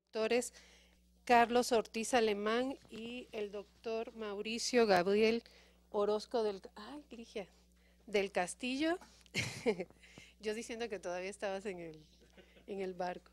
doctores Carlos Ortiz Alemán y el doctor Mauricio Gabriel Orozco del Castillo. Yo diciendo que todavía estabas en el barco.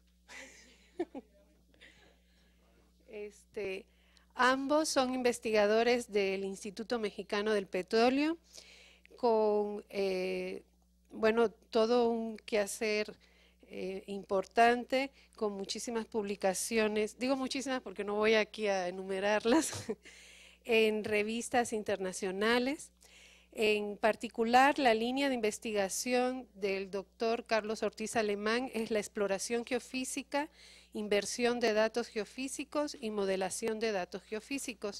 Este, ambos son investigadores del Instituto Mexicano del Petróleo, con bueno, todo un quehacer importante, con muchísimas publicaciones, digo muchísimas porque no voy aquí a enumerarlas, en revistas internacionales. En particular, la línea de investigación del doctor Carlos Ortiz Alemán es la exploración geofísica, inversión de datos geofísicos y modelación de datos geofísicos.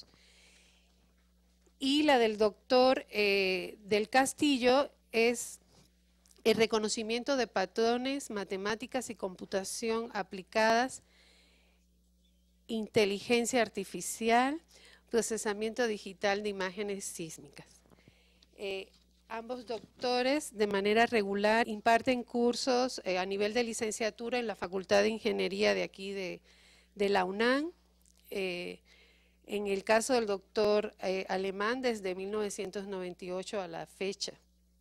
Y la del doctor del Castillo es el reconocimiento de patrones, matemáticas y computación aplicadas, inteligencia artificial, procesamiento digital de imágenes sísmicas. Ambos doctores de manera regular imparten cursos a nivel de licenciatura en la Facultad de Ingeniería de aquí de la UNAM. En el caso del doctor Alemán, desde 1998 a la fecha.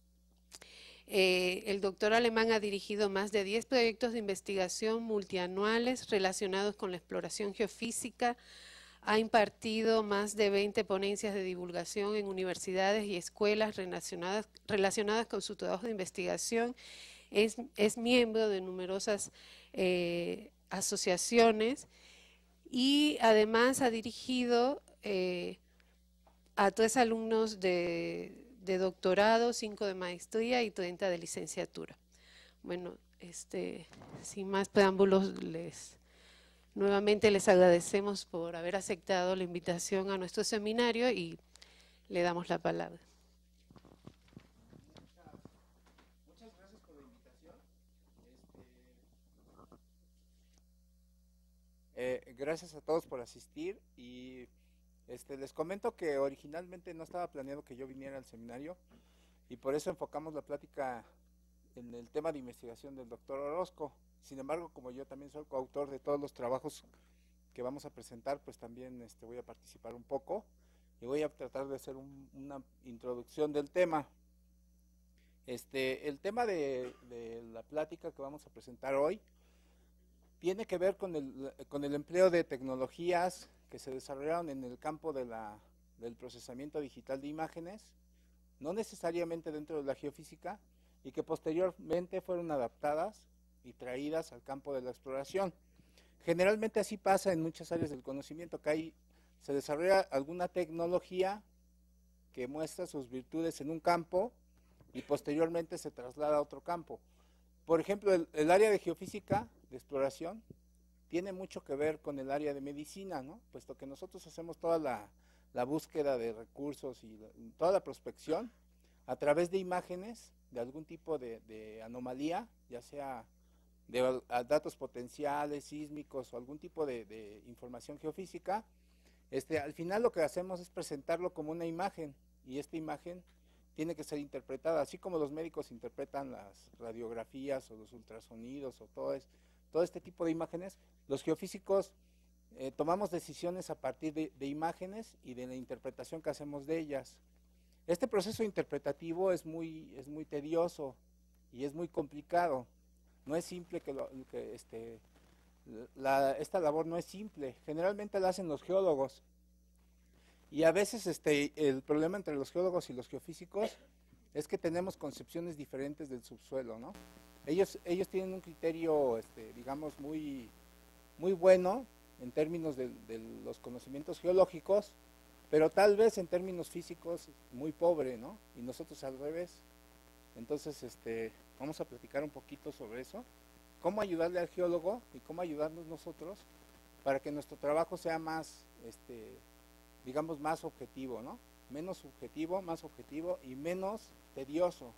El doctor Alemán ha dirigido más de 10 proyectos de investigación multianuales relacionados con la exploración geofísica, ha impartido más de 20 ponencias de divulgación en universidades y escuelas relacionadas con su trabajo de investigación, es miembro de numerosas asociaciones y además ha dirigido a 3 alumnos de doctorado, 5 de maestría y 30 de licenciatura. Bueno, sin más preámbulos, nuevamente les agradecemos por haber aceptado la invitación a nuestro seminario y le damos la palabra. Muchas gracias por la invitación. Gracias a todos por asistir y les comento que originalmente no estaba planeado que yo viniera al seminario y por eso enfocamos la plática en el tema de investigación del doctor Orozco. Sin embargo, como yo también soy coautor de todos los trabajos que vamos a presentar, pues también voy a participar un poco y voy a tratar de hacer una introducción del tema. El tema de la plática que vamos a presentar hoy tiene que ver con el empleo de tecnologías que se desarrollaron en el campo del procesamiento digital de imágenes, no necesariamente dentro de la geofísica, y que posteriormente fueron adaptadas y traídas al campo de la exploración. Generalmente así pasa en muchas áreas del conocimiento, que se desarrolla alguna tecnología que muestra sus virtudes en un campo y posteriormente se traslada a otro campo. Por ejemplo, el área de geofísica, de exploración, tiene mucho que ver con el área de medicina, ¿no? Puesto que nosotros hacemos toda la búsqueda de recursos y toda la prospección a través de imágenes de algún tipo de anomalía, ya sea de datos potenciales, sísmicos o algún tipo de información geofísica. Al final lo que hacemos es presentarlo como una imagen y esta imagen tiene que ser interpretada, así como los médicos interpretan las radiografías o los ultrasonidos o todo este tipo de imágenes. Los geofísicos tomamos decisiones a partir de imágenes y de la interpretación que hacemos de ellas. Este proceso interpretativo es muy tedioso y es muy complicado. No es simple esta labor no es simple. Generalmente la hacen los geólogos. Y a veces el problema entre los geólogos y los geofísicos es que tenemos concepciones diferentes del subsuelo, ¿no? Ellos tienen un criterio, digamos, muy bueno en términos de los conocimientos geológicos, pero tal vez en términos físicos muy pobre, ¿no? Y nosotros al revés. Entonces, vamos a platicar un poquito sobre eso, cómo ayudarle al geólogo y cómo ayudarnos nosotros para que nuestro trabajo sea más, digamos, más objetivo, ¿no? Menos subjetivo, más objetivo y menos tedioso.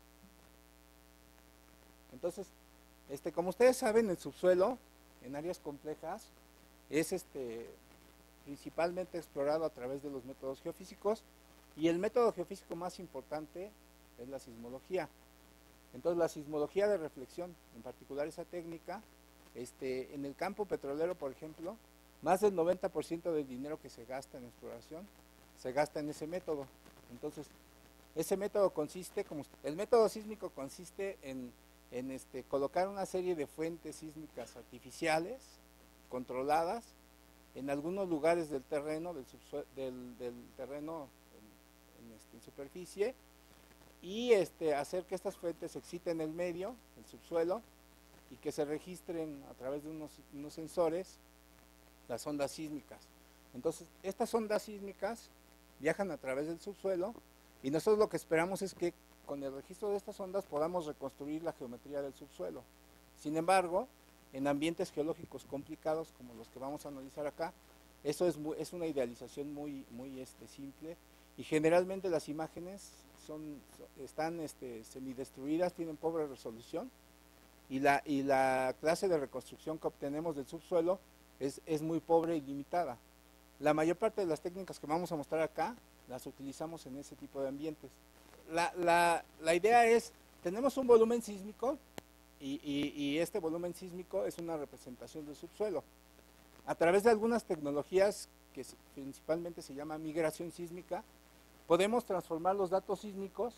Entonces, como ustedes saben, el subsuelo en áreas complejas es principalmente explorado a través de los métodos geofísicos y el método geofísico más importante es la sismología. Entonces, la sismología de reflexión, en particular esa técnica, En el campo petrolero, por ejemplo, más del 90% del dinero que se gasta en exploración se gasta en ese método. Entonces, ese método consiste, el método sísmico consiste en colocar una serie de fuentes sísmicas artificiales, controladas, en algunos lugares del terreno, del terreno en superficie, y hacer que estas fuentes se exciten el medio, el subsuelo, y que se registren a través de unos sensores las ondas sísmicas. Entonces, estas ondas sísmicas viajan a través del subsuelo y nosotros lo que esperamos es que con el registro de estas ondas podamos reconstruir la geometría del subsuelo. Sin embargo, en ambientes geológicos complicados como los que vamos a analizar acá, eso es una idealización muy simple, y generalmente las imágenes están semidestruidas, tienen pobre resolución, y la clase de reconstrucción que obtenemos del subsuelo es muy pobre y limitada. La mayor parte de las técnicas que vamos a mostrar acá las utilizamos en ese tipo de ambientes. La idea es, tenemos un volumen sísmico y este volumen sísmico es una representación del subsuelo. A través de algunas tecnologías que principalmente se llama migración sísmica, podemos transformar los datos sísmicos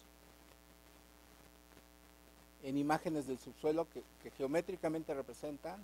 en imágenes del subsuelo que geométricamente representan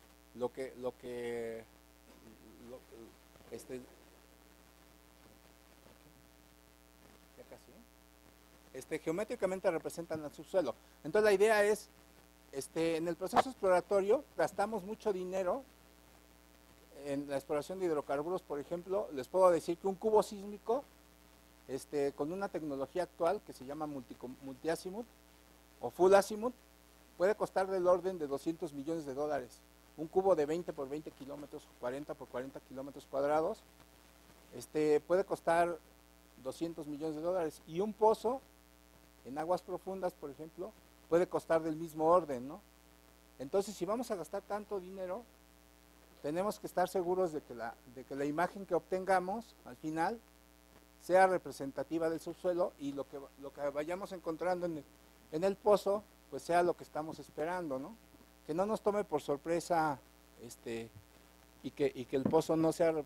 geométricamente representan el subsuelo. Entonces la idea es, en el proceso exploratorio gastamos mucho dinero en la exploración de hidrocarburos. Por ejemplo, les puedo decir que un cubo sísmico, con una tecnología actual que se llama multiazimut o full azimut, puede costar del orden de $200 millones. Un cubo de 20 por 20 kilómetros, 40 por 40 kilómetros cuadrados, puede costar $200 millones. Y un pozo en aguas profundas, por ejemplo, puede costar del mismo orden, ¿no? Entonces, si vamos a gastar tanto dinero, tenemos que estar seguros de que la imagen que obtengamos al final sea representativa del subsuelo, y lo que vayamos encontrando en el pozo, pues sea lo que estamos esperando, ¿no? Que no nos tome por sorpresa, y que el pozo no sea,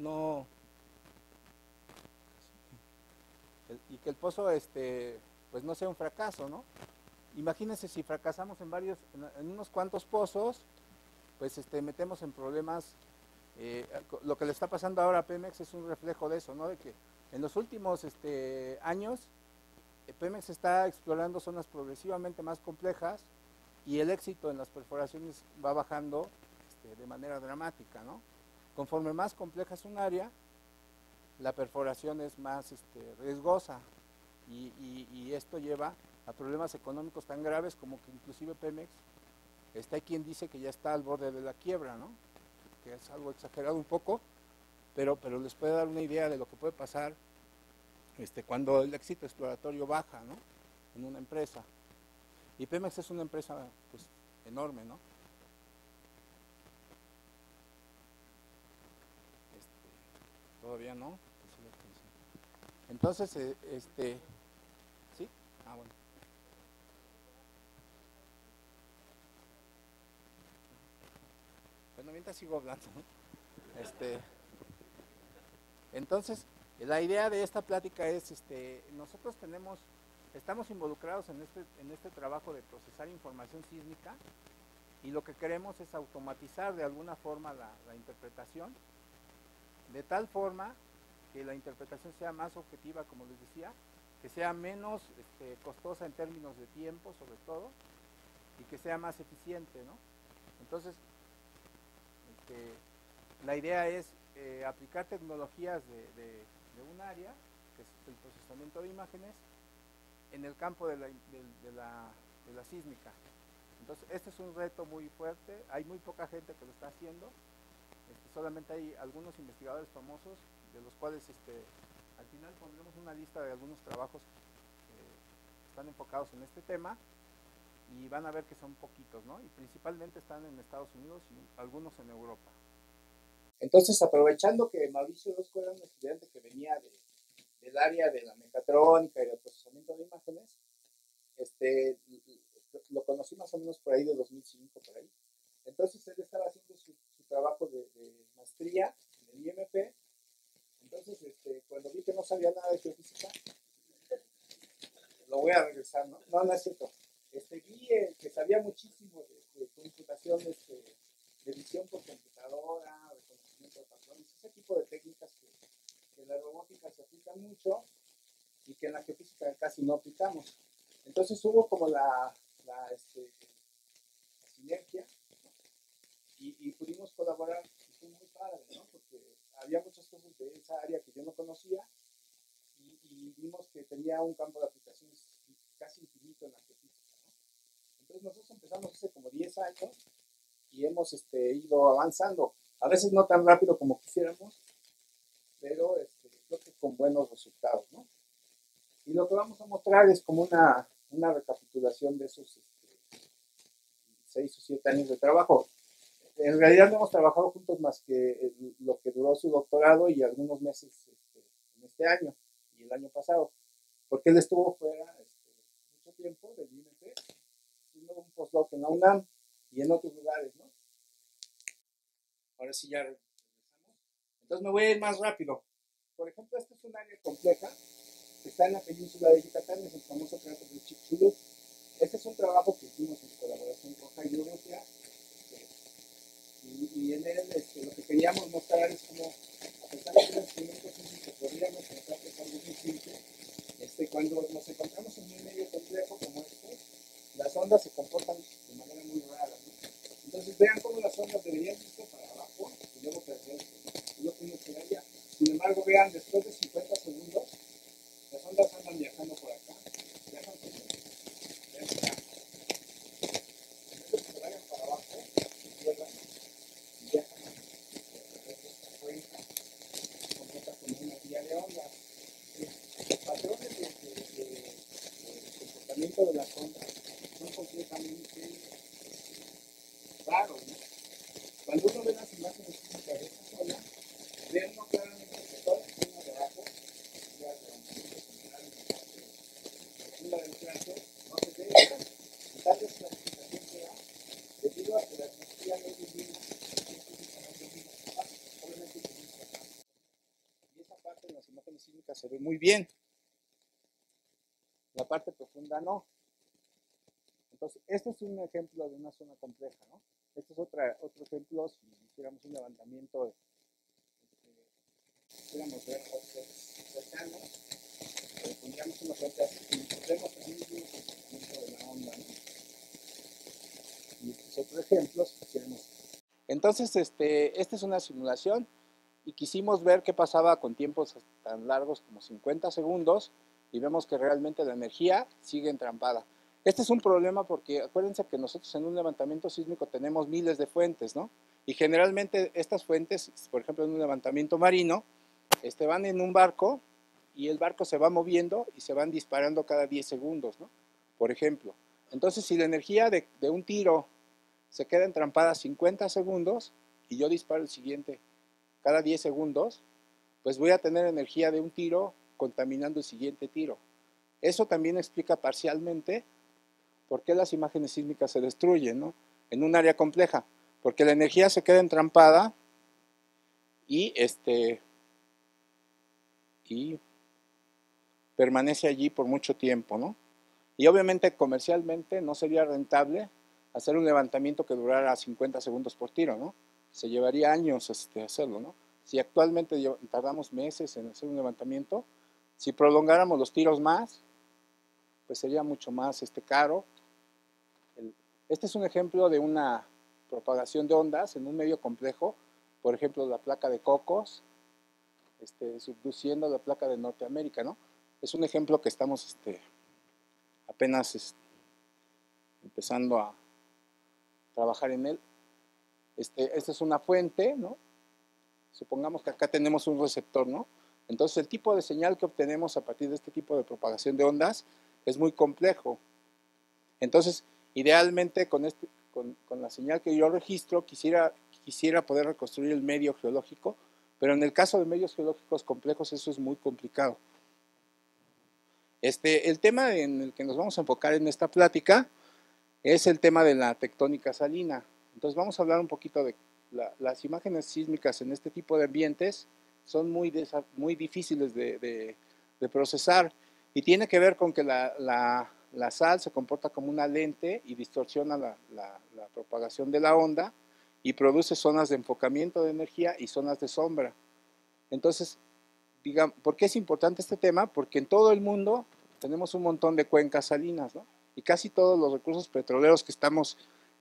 y que el pozo, pues no sea un fracaso, ¿no? Imagínense si fracasamos en unos cuantos pozos, pues metemos en problemas. Lo que le está pasando ahora a Pemex es un reflejo de eso, ¿no? De que en los últimos años Pemex está explorando zonas progresivamente más complejas, y el éxito en las perforaciones va bajando de manera dramática, ¿no? Conforme más compleja es un área, la perforación es más riesgosa, y esto lleva a problemas económicos tan graves como que inclusive Pemex, hay quien dice que ya está al borde de la quiebra, ¿no? Que es algo exagerado un poco, pero les puede dar una idea de lo que puede pasar cuando el éxito exploratorio baja, ¿no? En una empresa. Y Pemex es una empresa, pues, enorme, ¿no? Todavía no. Entonces, ¿sí? Ah, bueno. Bueno, mientras sigo hablando, ¿no? Entonces, la idea de esta plática es, nosotros estamos involucrados en este trabajo de procesar información sísmica, y lo que queremos es automatizar de alguna forma la interpretación, de tal forma que la interpretación sea más objetiva, como les decía, que sea menos costosa en términos de tiempo, sobre todo, y que sea más eficiente, ¿no? Entonces, la idea es aplicar tecnologías de un área, que es el procesamiento de imágenes, en el campo de la sísmica. Entonces, este es un reto muy fuerte, hay muy poca gente que lo está haciendo, solamente hay algunos investigadores famosos, de los cuales al final pondremos una lista de algunos trabajos que están enfocados en este tema, y van a ver que son poquitos, ¿no? Y principalmente están en Estados Unidos y algunos en Europa. Entonces, aprovechando que Mauricio Orozco era un estudiante que venía del área de la mecatrónica y del procesamiento de imágenes, lo conocí más o menos por ahí de 2005, por ahí. Entonces él estaba haciendo su trabajo de maestría en el IMP. Entonces, cuando vi que no sabía nada de geofísica, lo voy a regresar, ¿no? No, no es cierto. Vi que sabía muchísimo de computación, de visión por computadora, reconocimiento de patrones, ese tipo de técnicas que en la robótica se aplican mucho y que en la geofísica casi no aplicamos. Entonces hubo como la sinergia, ¿no? Y pudimos colaborar, y fue muy padre, ¿no? Porque había muchas cosas de esa área que yo no conocía y vimos que tenía un campo de aplicaciones casi infinito en la geofísica, ¿no? Entonces nosotros empezamos hace como 10 años y hemos ido avanzando, a veces no tan rápido como quisiéramos, pero creo que con buenos resultados, ¿no? Y lo que vamos a mostrar es como una recapitulación de esos 6 o 7 años de trabajo. En realidad no hemos trabajado juntos más que lo que duró su doctorado y algunos meses en este año y el año pasado, porque él estuvo fuera mucho tiempo del IMT, haciendo un postdoc en la UNAM y en otros lugares, ¿no? Ahora sí ya regresamos. Entonces me voy a ir más rápido. Por ejemplo, esta es un área compleja que está en la península de Yucatán, es el famoso cráter de Chicxulub. Este es un trabajo que hicimos en colaboración con Jairo Urrutia, y en él lo que queríamos mostrar es cómo, a pesar de que los experimentos físicos podríamos pensar que es algo muy simple, cuando nos encontramos en un medio complejo como este, las ondas se comportan de manera muy rara, ¿no? Entonces vean cómo las ondas deberían irse para abajo y luego perderse, ¿no? Es lo que uno esperaría. Sin embargo, vean, después de 50 segundos, las ondas andan viajando por acá, viajan por acá, vean por acá. En vez de que se vayan para abajo, se cierran y viajan por esta cuenca, se comporta como una vía de ondas. Los patrones de comportamiento de las ondas son completamente raros, ¿no? Cuando uno ve las imágenes físicas de esta zona, ve uno claramente que toda la zona de abajo, ya general en la parte profunda del cráter, no se ve, y tal vez la explicación sea debido a que la energía no ilumina, científicamente ilumina esa parte, obviamente ilumina esa parte. Y esa parte en las imágenes sísmicas se ve muy bien, la parte profunda no. Entonces, este es un ejemplo de una zona compleja, ¿no? Este es otro ejemplo, si hiciéramos un levantamiento, quisiéramos ver objetos cercanos, pondríamos unos objetos y encontremos el mismo comportamiento de la onda, ¿no? Y este es otro ejemplo, si quisiéramos. Entonces, esta es una simulación y quisimos ver qué pasaba con tiempos tan largos como 50 segundos y vemos que realmente la energía sigue entrampada. Este es un problema porque acuérdense que nosotros en un levantamiento sísmico tenemos miles de fuentes, ¿no? Y generalmente estas fuentes, por ejemplo en un levantamiento marino, van en un barco y el barco se va moviendo y se van disparando cada 10 segundos, ¿no? Por ejemplo. Entonces, si la energía de un tiro se queda entrampada 50 segundos y yo disparo el siguiente cada 10 segundos, pues voy a tener energía de un tiro contaminando el siguiente tiro. Eso también explica parcialmente por qué las imágenes sísmicas se destruyen, ¿no? En un área compleja, porque la energía se queda entrampada y, y permanece allí por mucho tiempo, ¿no? Y obviamente comercialmente no sería rentable hacer un levantamiento que durara 50 segundos por tiro, ¿no? Se llevaría años hacerlo, ¿no? Si actualmente tardamos meses en hacer un levantamiento, si prolongáramos los tiros más, pues sería mucho más caro. Este es un ejemplo de una propagación de ondas en un medio complejo, por ejemplo la placa de Cocos, subduciendo la placa de Norteamérica, ¿no? Es un ejemplo que estamos apenas empezando a trabajar en él. Esta es una fuente, ¿no? Supongamos que acá tenemos un receptor, ¿no? Entonces el tipo de señal que obtenemos a partir de este tipo de propagación de ondas es muy complejo. Entonces, idealmente con la señal que yo registro, quisiera poder reconstruir el medio geológico, pero en el caso de medios geológicos complejos eso es muy complicado. El tema en el que nos vamos a enfocar en esta plática es el tema de la tectónica salina. Entonces vamos a hablar un poquito de las imágenes sísmicas en este tipo de ambientes. Son muy difíciles de procesar y tiene que ver con que la sal se comporta como una lente y distorsiona la propagación de la onda y produce zonas de enfocamiento de energía y zonas de sombra. Entonces, digamos, ¿por qué es importante este tema? Porque en todo el mundo tenemos un montón de cuencas salinas, ¿no? Y casi todos los recursos petroleros que estamos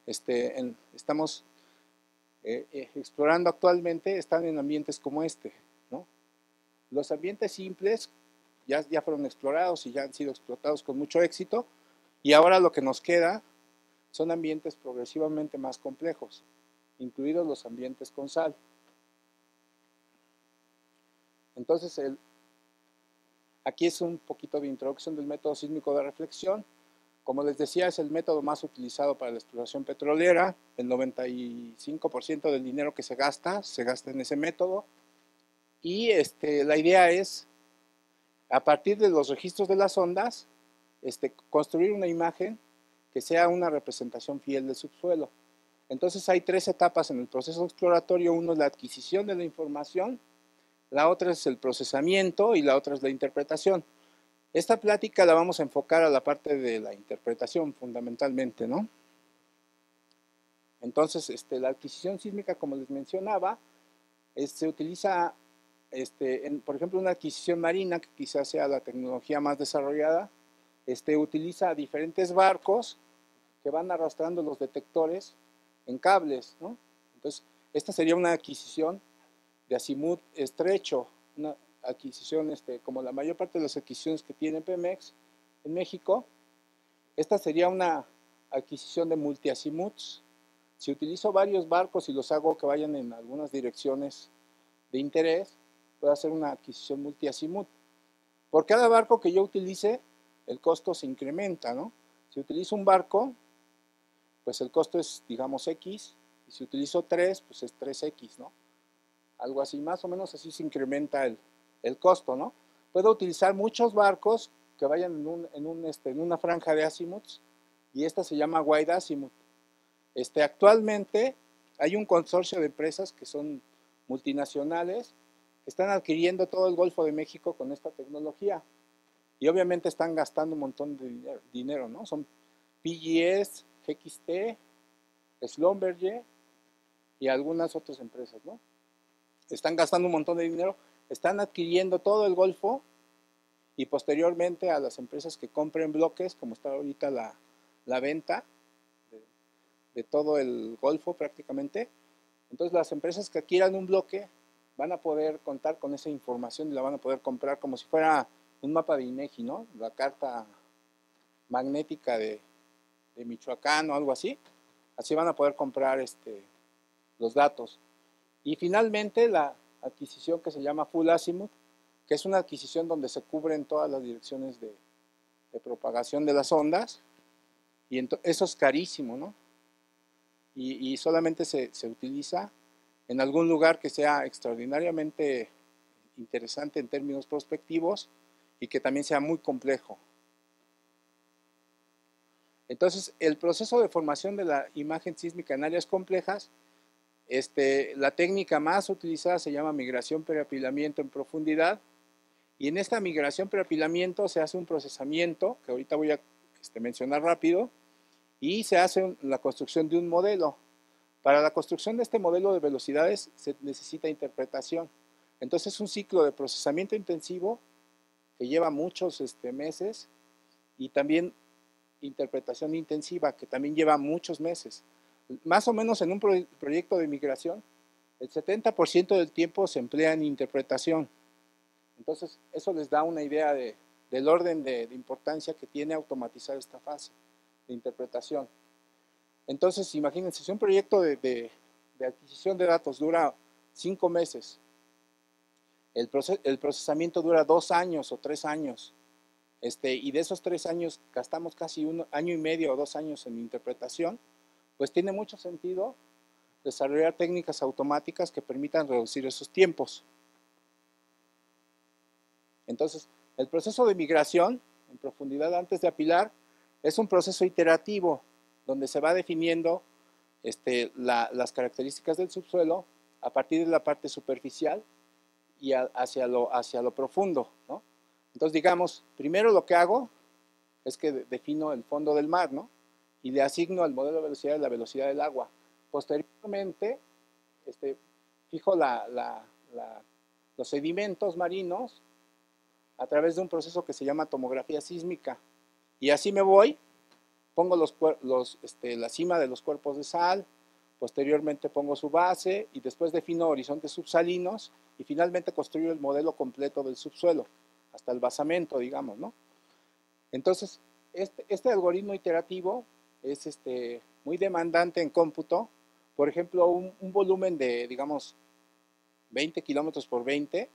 explorando actualmente están en ambientes como este, ¿no? Los ambientes simples ya fueron explorados y ya han sido explotados con mucho éxito, y ahora lo que nos queda son ambientes progresivamente más complejos, incluidos los ambientes con sal. Entonces, aquí es un poquito de introducción del método sísmico de reflexión. Como les decía, es el método más utilizado para la exploración petrolera. El 95% del dinero que se gasta en ese método. Y la idea es, a partir de los registros de las ondas, construir una imagen que sea una representación fiel del subsuelo. Entonces hay 3 etapas en el proceso exploratorio. Uno es la adquisición de la información, la otra es el procesamiento y la otra es la interpretación. Esta plática la vamos a enfocar a la parte de la interpretación fundamentalmente, ¿no? Entonces, la adquisición sísmica, como les mencionaba, se utiliza, por ejemplo, una adquisición marina, que quizás sea la tecnología más desarrollada, utiliza diferentes barcos que van arrastrando los detectores en cables, ¿no? Entonces, esta sería una adquisición de azimut estrecho, una adquisición, como la mayor parte de las adquisiciones que tiene Pemex en México. Esta sería una adquisición de multiazimuts. Si utilizo varios barcos y los hago que vayan en algunas direcciones de interés, puedo hacer una adquisición multiazimut. Por cada barco que yo utilice, el costo se incrementa, ¿no? Si utilizo un barco, pues el costo es, digamos, X, y si utilizo 3, pues es 3X, ¿no? Algo así, más o menos así se incrementa el costo, ¿no? Puedo utilizar muchos barcos que vayan en una franja de azimuts, y esta se llama wide azimuth. Actualmente hay un consorcio de empresas que son multinacionales que están adquiriendo todo el Golfo de México con esta tecnología, y obviamente están gastando un montón de dinero, ¿no? Son PGS, GXT, Schlumberger y algunas otras empresas, ¿no? Están gastando un montón de dinero, están adquiriendo todo el Golfo, y posteriormente a las empresas que compren bloques, como está ahorita la venta de todo el Golfo prácticamente. Entonces las empresas que adquieran un bloque van a poder contar con esa información y la van a poder comprar como si fuera un mapa de INEGI, ¿no? La carta magnética de Michoacán o algo así. Así van a poder comprar los datos. Y finalmente la adquisición que se llama Full Azimuth, que es una adquisición donde se cubren todas las direcciones de propagación de las ondas, y eso es carísimo, ¿no? Y solamente se utiliza en algún lugar que sea extraordinariamente interesante en términos prospectivos y que también sea muy complejo. Entonces, el proceso de formación de la imagen sísmica en áreas complejas, la técnica más utilizada se llama migración preapilamiento en profundidad, y en esta migración preapilamiento se hace un procesamiento, que ahorita voy a mencionar rápido, y se hace la construcción de un modelo. Para la construcción de este modelo de velocidades se necesita interpretación. Entonces es un ciclo de procesamiento intensivo que lleva muchos meses, y también interpretación intensiva que también lleva muchos meses. Más o menos en un proyecto de migración, el 70% del tiempo se emplea en interpretación. Entonces eso les da una idea del orden de importancia que tiene automatizar esta fase de interpretación. Entonces, imagínense, si un proyecto de adquisición de datos dura 5 meses, el procesamiento dura 2 años o 3 años, y de esos 3 años gastamos casi 1 año y medio o 2 años en interpretación, pues tiene mucho sentido desarrollar técnicas automáticas que permitan reducir esos tiempos. Entonces, el proceso de migración en profundidad antes de apilar es un proceso iterativo donde se va definiendo las características del subsuelo a partir de la parte superficial y hacia lo profundo, ¿no? Entonces, digamos, primero lo que hago es que defino el fondo del mar, ¿no? Y le asigno al modelo de velocidad la velocidad del agua. Posteriormente, fijo los sedimentos marinos a través de un proceso que se llama tomografía sísmica. Y así me voy, pongo la cima de los cuerpos de sal, posteriormente pongo su base y después defino horizontes subsalinos y finalmente construyo el modelo completo del subsuelo, hasta el basamento, digamos, ¿no? Entonces, este algoritmo iterativo es muy demandante en cómputo. Por ejemplo, un volumen de, digamos, 20 kilómetros por 20,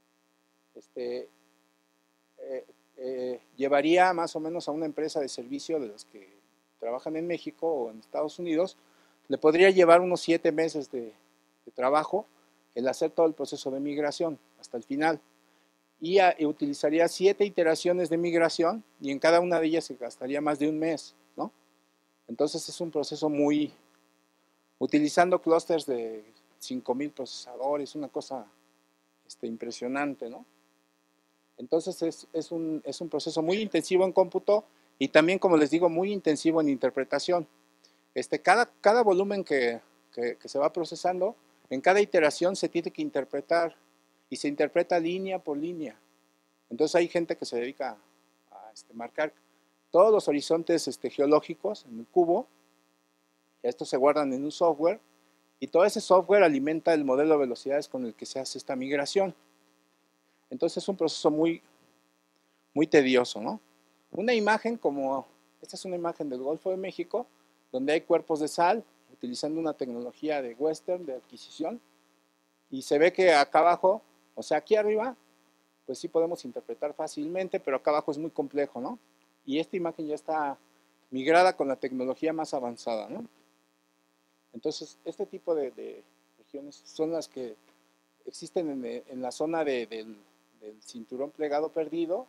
llevaría más o menos a una empresa de servicio de las que trabajan en México o en Estados Unidos, le podría llevar unos 7 meses de trabajo el hacer todo el proceso de migración hasta el final. Y utilizaría 7 iteraciones de migración y en cada una de ellas se gastaría más de un mes, ¿no? Entonces es un proceso utilizando clústeres de 5,000 procesadores, una cosa impresionante, ¿no? Entonces es un proceso muy intensivo en cómputo y también, como les digo, muy intensivo en interpretación. Cada volumen que se va procesando, en cada iteración se tiene que interpretar y se interpreta línea por línea. Entonces hay gente que se dedica a marcar todos los horizontes geológicos en el cubo. Estos se guardan en un software y todo ese software alimenta el modelo de velocidades con el que se hace esta migración. Entonces es un proceso muy, muy tedioso, ¿no? Una imagen esta es una imagen del Golfo de México, donde hay cuerpos de sal, utilizando una tecnología de western, de adquisición, y se ve que acá abajo, o sea, aquí arriba, pues sí podemos interpretar fácilmente, pero acá abajo es muy complejo, ¿no? Y esta imagen ya está migrada con la tecnología más avanzada, ¿no? Entonces, este tipo de regiones son las que existen en la zona del cinturón plegado perdido,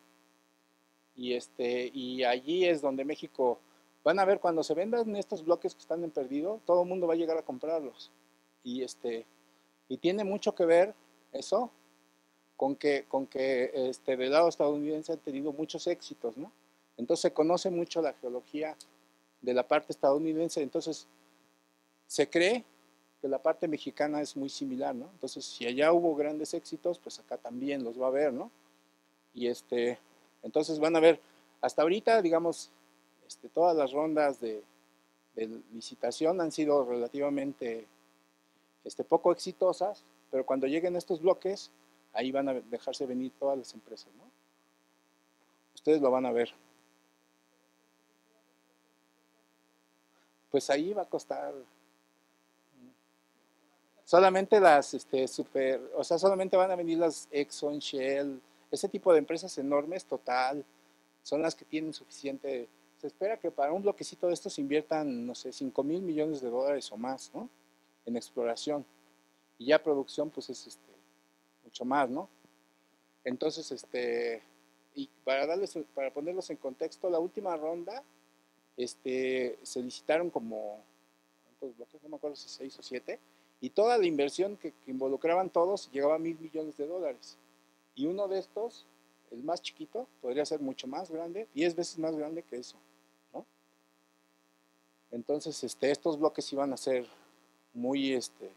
y allí es donde México, van a ver, cuando se vendan estos bloques que están en perdido, todo el mundo va a llegar a comprarlos. Y tiene mucho que ver eso con que del lado estadounidense han tenido muchos éxitos, ¿no? Entonces se conoce mucho la geología de la parte estadounidense, entonces se cree que la parte mexicana es muy similar, ¿no? Entonces, si allá hubo grandes éxitos, pues acá también los va a haber, ¿no? Y entonces van a ver, hasta ahorita, digamos, todas las rondas de licitación han sido relativamente poco exitosas, pero cuando lleguen estos bloques, ahí van a dejarse venir todas las empresas, ¿no? Ustedes lo van a ver. Pues ahí va a costar solamente o sea, solamente van a venir las Exxon, Shell, ese tipo de empresas enormes, Total, son las que tienen suficiente. Se espera que para un bloquecito de estos inviertan, no sé, 5,000 millones de dólares o más, ¿no? En exploración. Y ya producción, pues es mucho más, ¿no? Entonces, y para ponerlos en contexto, la última ronda, se licitaron como, ¿cuántos bloques? No me acuerdo si 6 o 7, y toda la inversión que involucraban todos llegaba a 1,000 millones de dólares. Y uno de estos, el más chiquito, podría ser mucho más grande, 10 veces más grande que eso, ¿no? Entonces, estos bloques iban a ser muy,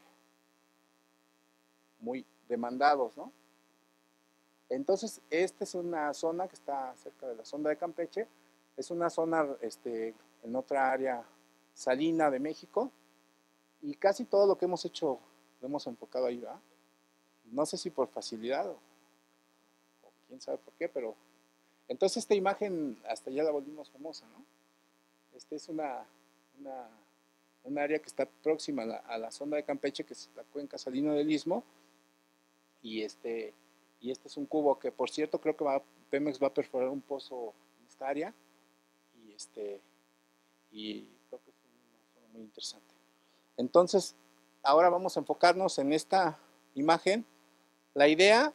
muy demandados, ¿no? Entonces, esta es una zona que está cerca de la sonda de Campeche, es una zona en otra área salina de México, y casi todo lo que hemos hecho lo hemos enfocado ahí, ¿verdad? No sé si por facilidad o quién sabe por qué, pero entonces esta imagen hasta ya la volvimos famosa, ¿no? Es un área que está próxima a la sonda de Campeche, que es la cuenca salina del Istmo, y este es un cubo que, por cierto, creo que Pemex va a perforar un pozo en esta área, y creo que es una zona muy interesante. Entonces, ahora vamos a enfocarnos en esta imagen. La idea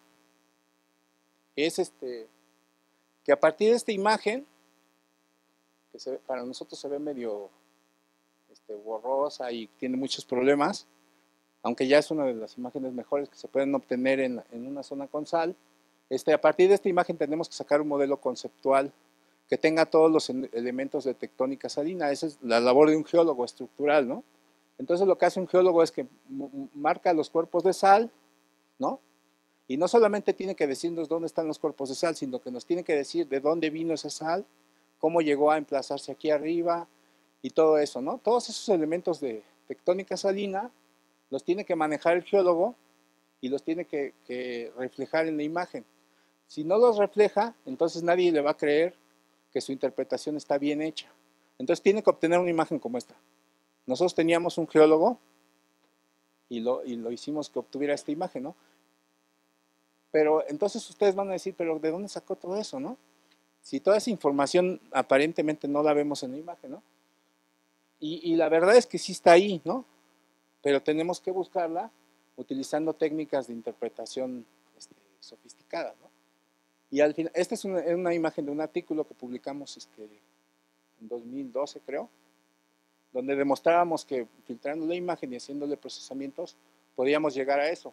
es que a partir de esta imagen, que para nosotros se ve medio borrosa y tiene muchos problemas, aunque ya es una de las imágenes mejores que se pueden obtener en una zona con sal. A partir de esta imagen tenemos que sacar un modelo conceptual que tenga todos los elementos de tectónica salina. Esa es la labor de un geólogo estructural, ¿no? Entonces lo que hace un geólogo es que marca los cuerpos de sal, ¿no? Y no solamente tiene que decirnos dónde están los cuerpos de sal, sino que nos tiene que decir de dónde vino esa sal, cómo llegó a emplazarse aquí arriba y todo eso, ¿no? Todos esos elementos de tectónica salina los tiene que manejar el geólogo y los tiene que reflejar en la imagen. Si no los refleja, entonces nadie le va a creer que su interpretación está bien hecha. Entonces tiene que obtener una imagen como esta. Nosotros teníamos un geólogo y lo hicimos que obtuviera esta imagen, ¿no? Pero entonces ustedes van a decir, pero ¿de dónde sacó todo eso, no? Si toda esa información aparentemente no la vemos en la imagen, ¿no? Y la verdad es que sí está ahí, ¿no? Pero tenemos que buscarla utilizando técnicas de interpretación sofisticadas, ¿no? Y al final, esta es una imagen de un artículo que publicamos en 2012, creo, donde demostrábamos que filtrando la imagen y haciéndole procesamientos podíamos llegar a eso.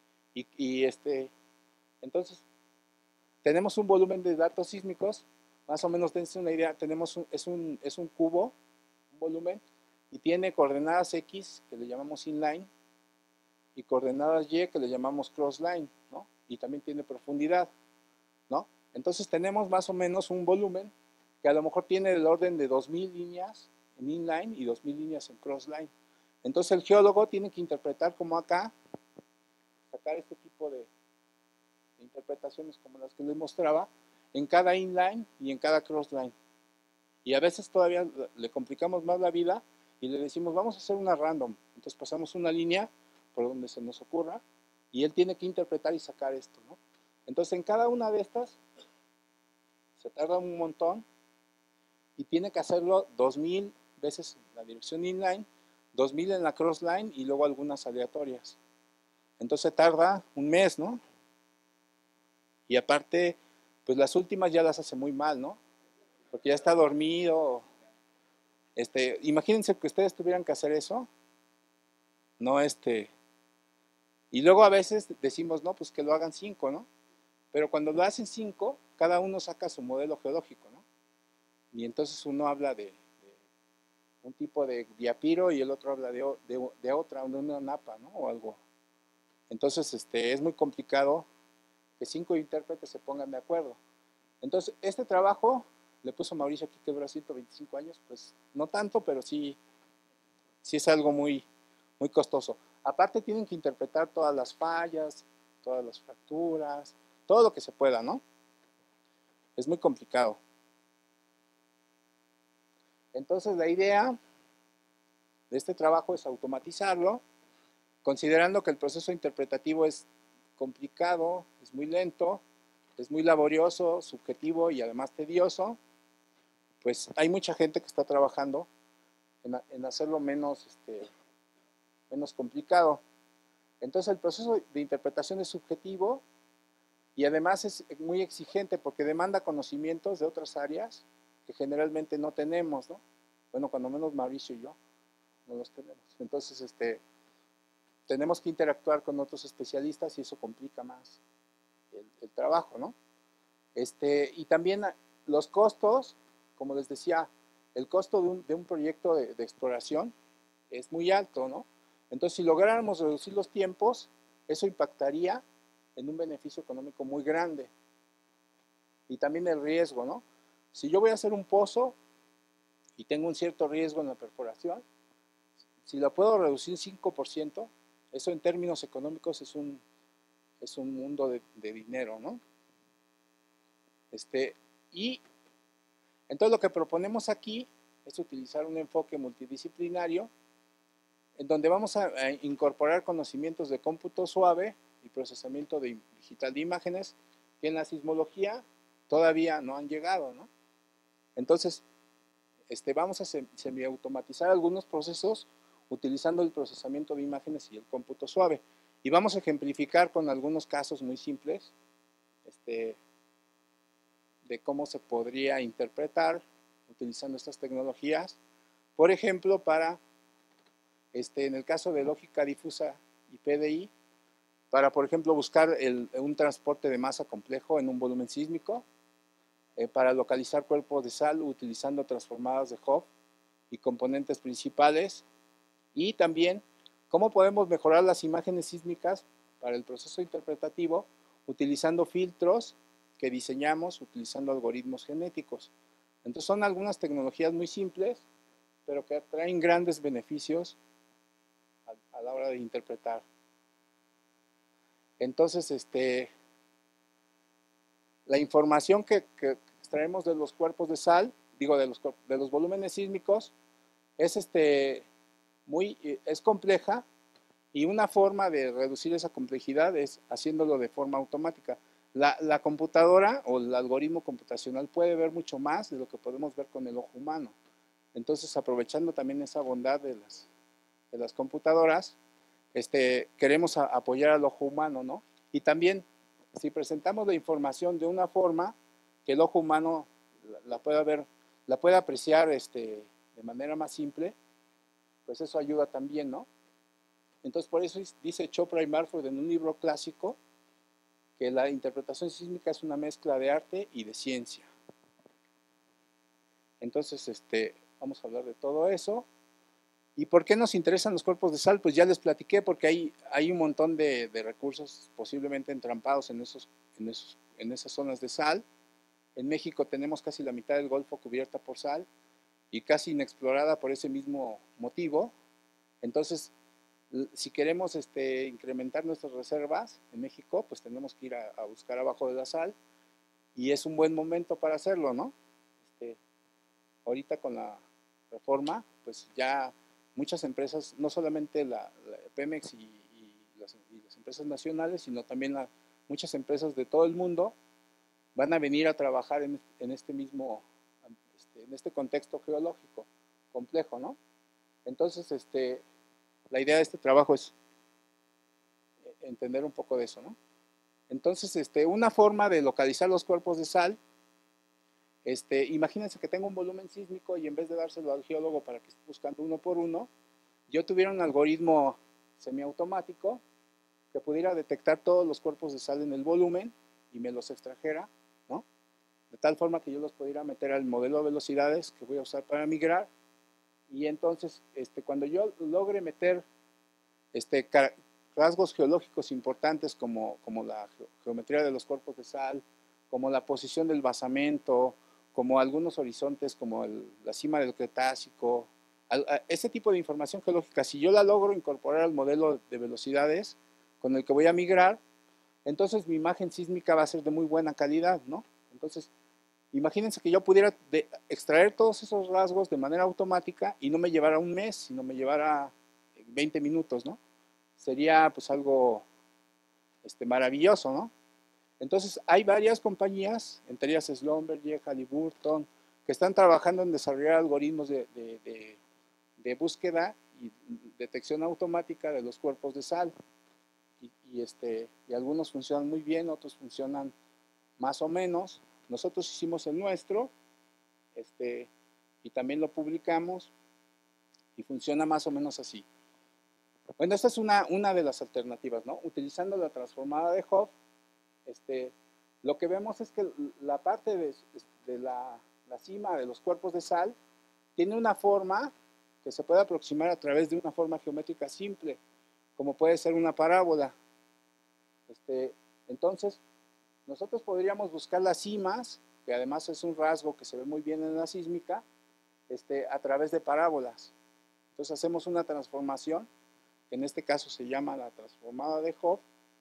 Entonces, tenemos un volumen de datos sísmicos, más o menos dense una idea, es un cubo, un volumen, y tiene coordenadas X, que le llamamos inline, y coordenadas Y, que le llamamos crossline, ¿no? Y también tiene profundidad, ¿no? Entonces tenemos más o menos un volumen que a lo mejor tiene el orden de 2000 líneas en inline y 2000 líneas en crossline. Entonces el geólogo tiene que interpretar como acá, sacar este tipo de interpretaciones como las que les mostraba, en cada inline y en cada crossline. Y a veces todavía le complicamos más la vida y le decimos, vamos a hacer una random. Entonces pasamos una línea por donde se nos ocurra y él tiene que interpretar y sacar esto, ¿no? Entonces en cada una de estas se tarda un montón y tiene que hacerlo 2000 veces en la dirección inline, 2000 en la crossline y luego algunas aleatorias. Entonces tarda un mes, ¿no? Y aparte, pues las últimas ya las hace muy mal, ¿no? Porque ya está dormido. Imagínense que ustedes tuvieran que hacer eso, no y luego a veces decimos, no, pues que lo hagan 5, ¿no? Pero cuando lo hacen 5, cada uno saca su modelo geológico, ¿no? Y entonces uno habla de un tipo de diapiro y el otro habla de otra, de una napa, ¿no? O algo. Entonces, es muy complicado que 5 intérpretes se pongan de acuerdo. Entonces, este trabajo le puso Mauricio aquí que dura 125 años, pues no tanto, pero sí es algo muy, muy costoso. Aparte tienen que interpretar todas las fallas, todas las fracturas, todo lo que se pueda, ¿no? Es muy complicado. Entonces la idea de este trabajo es automatizarlo, considerando que el proceso interpretativo es complicado, es muy lento, es muy laborioso, subjetivo y además tedioso. Pues hay mucha gente que está trabajando en hacerlo menos complicado. Entonces el proceso de interpretación es subjetivo y además es muy exigente porque demanda conocimientos de otras áreas que generalmente no tenemos, ¿no? Bueno, cuando menos Mauricio y yo no los tenemos. Entonces, tenemos que interactuar con otros especialistas y eso complica más el trabajo, ¿no? Y también los costos, como les decía, el costo de un proyecto de exploración es muy alto, ¿no? Entonces, si lográramos reducir los tiempos, eso impactaría en un beneficio económico muy grande. Y también el riesgo, ¿no? Si yo voy a hacer un pozo y tengo un cierto riesgo en la perforación, si lo puedo reducir 5%, eso en términos económicos es un mundo de dinero, ¿no? Y entonces lo que proponemos aquí es utilizar un enfoque multidisciplinario en donde vamos a incorporar conocimientos de cómputo suave y procesamiento digital de imágenes que en la sismología todavía no han llegado, ¿no? Entonces, vamos a semiautomatizar algunos procesos utilizando el procesamiento de imágenes y el cómputo suave. Y vamos a ejemplificar con algunos casos muy simples de cómo se podría interpretar utilizando estas tecnologías. Por ejemplo, para en el caso de lógica difusa y PDI, para, por ejemplo, buscar un transporte de masa complejo en un volumen sísmico, para localizar cuerpos de sal utilizando transformadas de Hopf y componentes principales, y también cómo podemos mejorar las imágenes sísmicas para el proceso interpretativo utilizando filtros que diseñamos utilizando algoritmos genéticos. Entonces son algunas tecnologías muy simples, pero que traen grandes beneficios a la hora de interpretar. Entonces, la información que extraemos de los cuerpos de sal, digo, de los volúmenes sísmicos, es, es compleja, y una forma de reducir esa complejidad es haciéndolo de forma automática. La computadora o el algoritmo computacional puede ver mucho más de lo que podemos ver con el ojo humano. Entonces, aprovechando también esa bondad de las computadoras, queremos apoyar al ojo humano, ¿no? Y también, si presentamos la información de una forma que el ojo humano la pueda ver, la pueda apreciar de manera más simple, pues eso ayuda también, ¿no? Entonces, por eso dice Chopra y Marford en un libro clásico que la interpretación sísmica es una mezcla de arte y de ciencia. Entonces, vamos a hablar de todo eso. ¿Y por qué nos interesan los cuerpos de sal? Pues ya les platiqué, porque hay un montón de recursos posiblemente entrampados en esas zonas de sal. En México tenemos casi la mitad del Golfo cubierta por sal y casi inexplorada por ese mismo motivo. Entonces, si queremos incrementar nuestras reservas en México, pues tenemos que ir a buscar abajo de la sal, y es un buen momento para hacerlo, ¿no? Ahorita con la reforma, pues ya muchas empresas, no solamente la Pemex y las empresas nacionales, sino también muchas empresas de todo el mundo van a venir a trabajar en este contexto geológico complejo, ¿no? Entonces, la idea de este trabajo es entender un poco de eso, ¿no? Entonces, una forma de localizar los cuerpos de sal, imagínense que tengo un volumen sísmico y en vez de dárselo al geólogo para que esté buscando uno por uno, yo tuviera un algoritmo semiautomático que pudiera detectar todos los cuerpos de sal en el volumen y me los extrajera, ¿no? De tal forma que yo los pudiera meter al modelo de velocidades que voy a usar para migrar, y entonces, cuando yo logre meter rasgos geológicos importantes como la geometría de los cuerpos de sal, como la posición del basamento, como algunos horizontes como la cima del Cretácico, ese tipo de información geológica, si yo la logro incorporar al modelo de velocidades con el que voy a migrar, entonces mi imagen sísmica va a ser de muy buena calidad, ¿no? Entonces, imagínense que yo pudiera extraer todos esos rasgos de manera automática y no me llevara un mes, sino me llevara 20 minutos, ¿no? Sería pues algo maravilloso, ¿no? Entonces hay varias compañías, entre ellas Schlumberger, Halliburton, que están trabajando en desarrollar algoritmos de búsqueda y detección automática de los cuerpos de sal. Y algunos funcionan muy bien, otros funcionan más o menos. Nosotros hicimos el nuestro, y también lo publicamos, y funciona más o menos así. Bueno, esta es una de las alternativas, ¿no? Utilizando la transformada de Hopf, lo que vemos es que la parte de la cima de los cuerpos de sal tiene una forma que se puede aproximar a través de una forma geométrica simple, como puede ser una parábola. Entonces, nosotros podríamos buscar las cimas, que además es un rasgo que se ve muy bien en la sísmica, a través de parábolas. Entonces hacemos una transformación, que en este caso se llama la transformada de Hopf,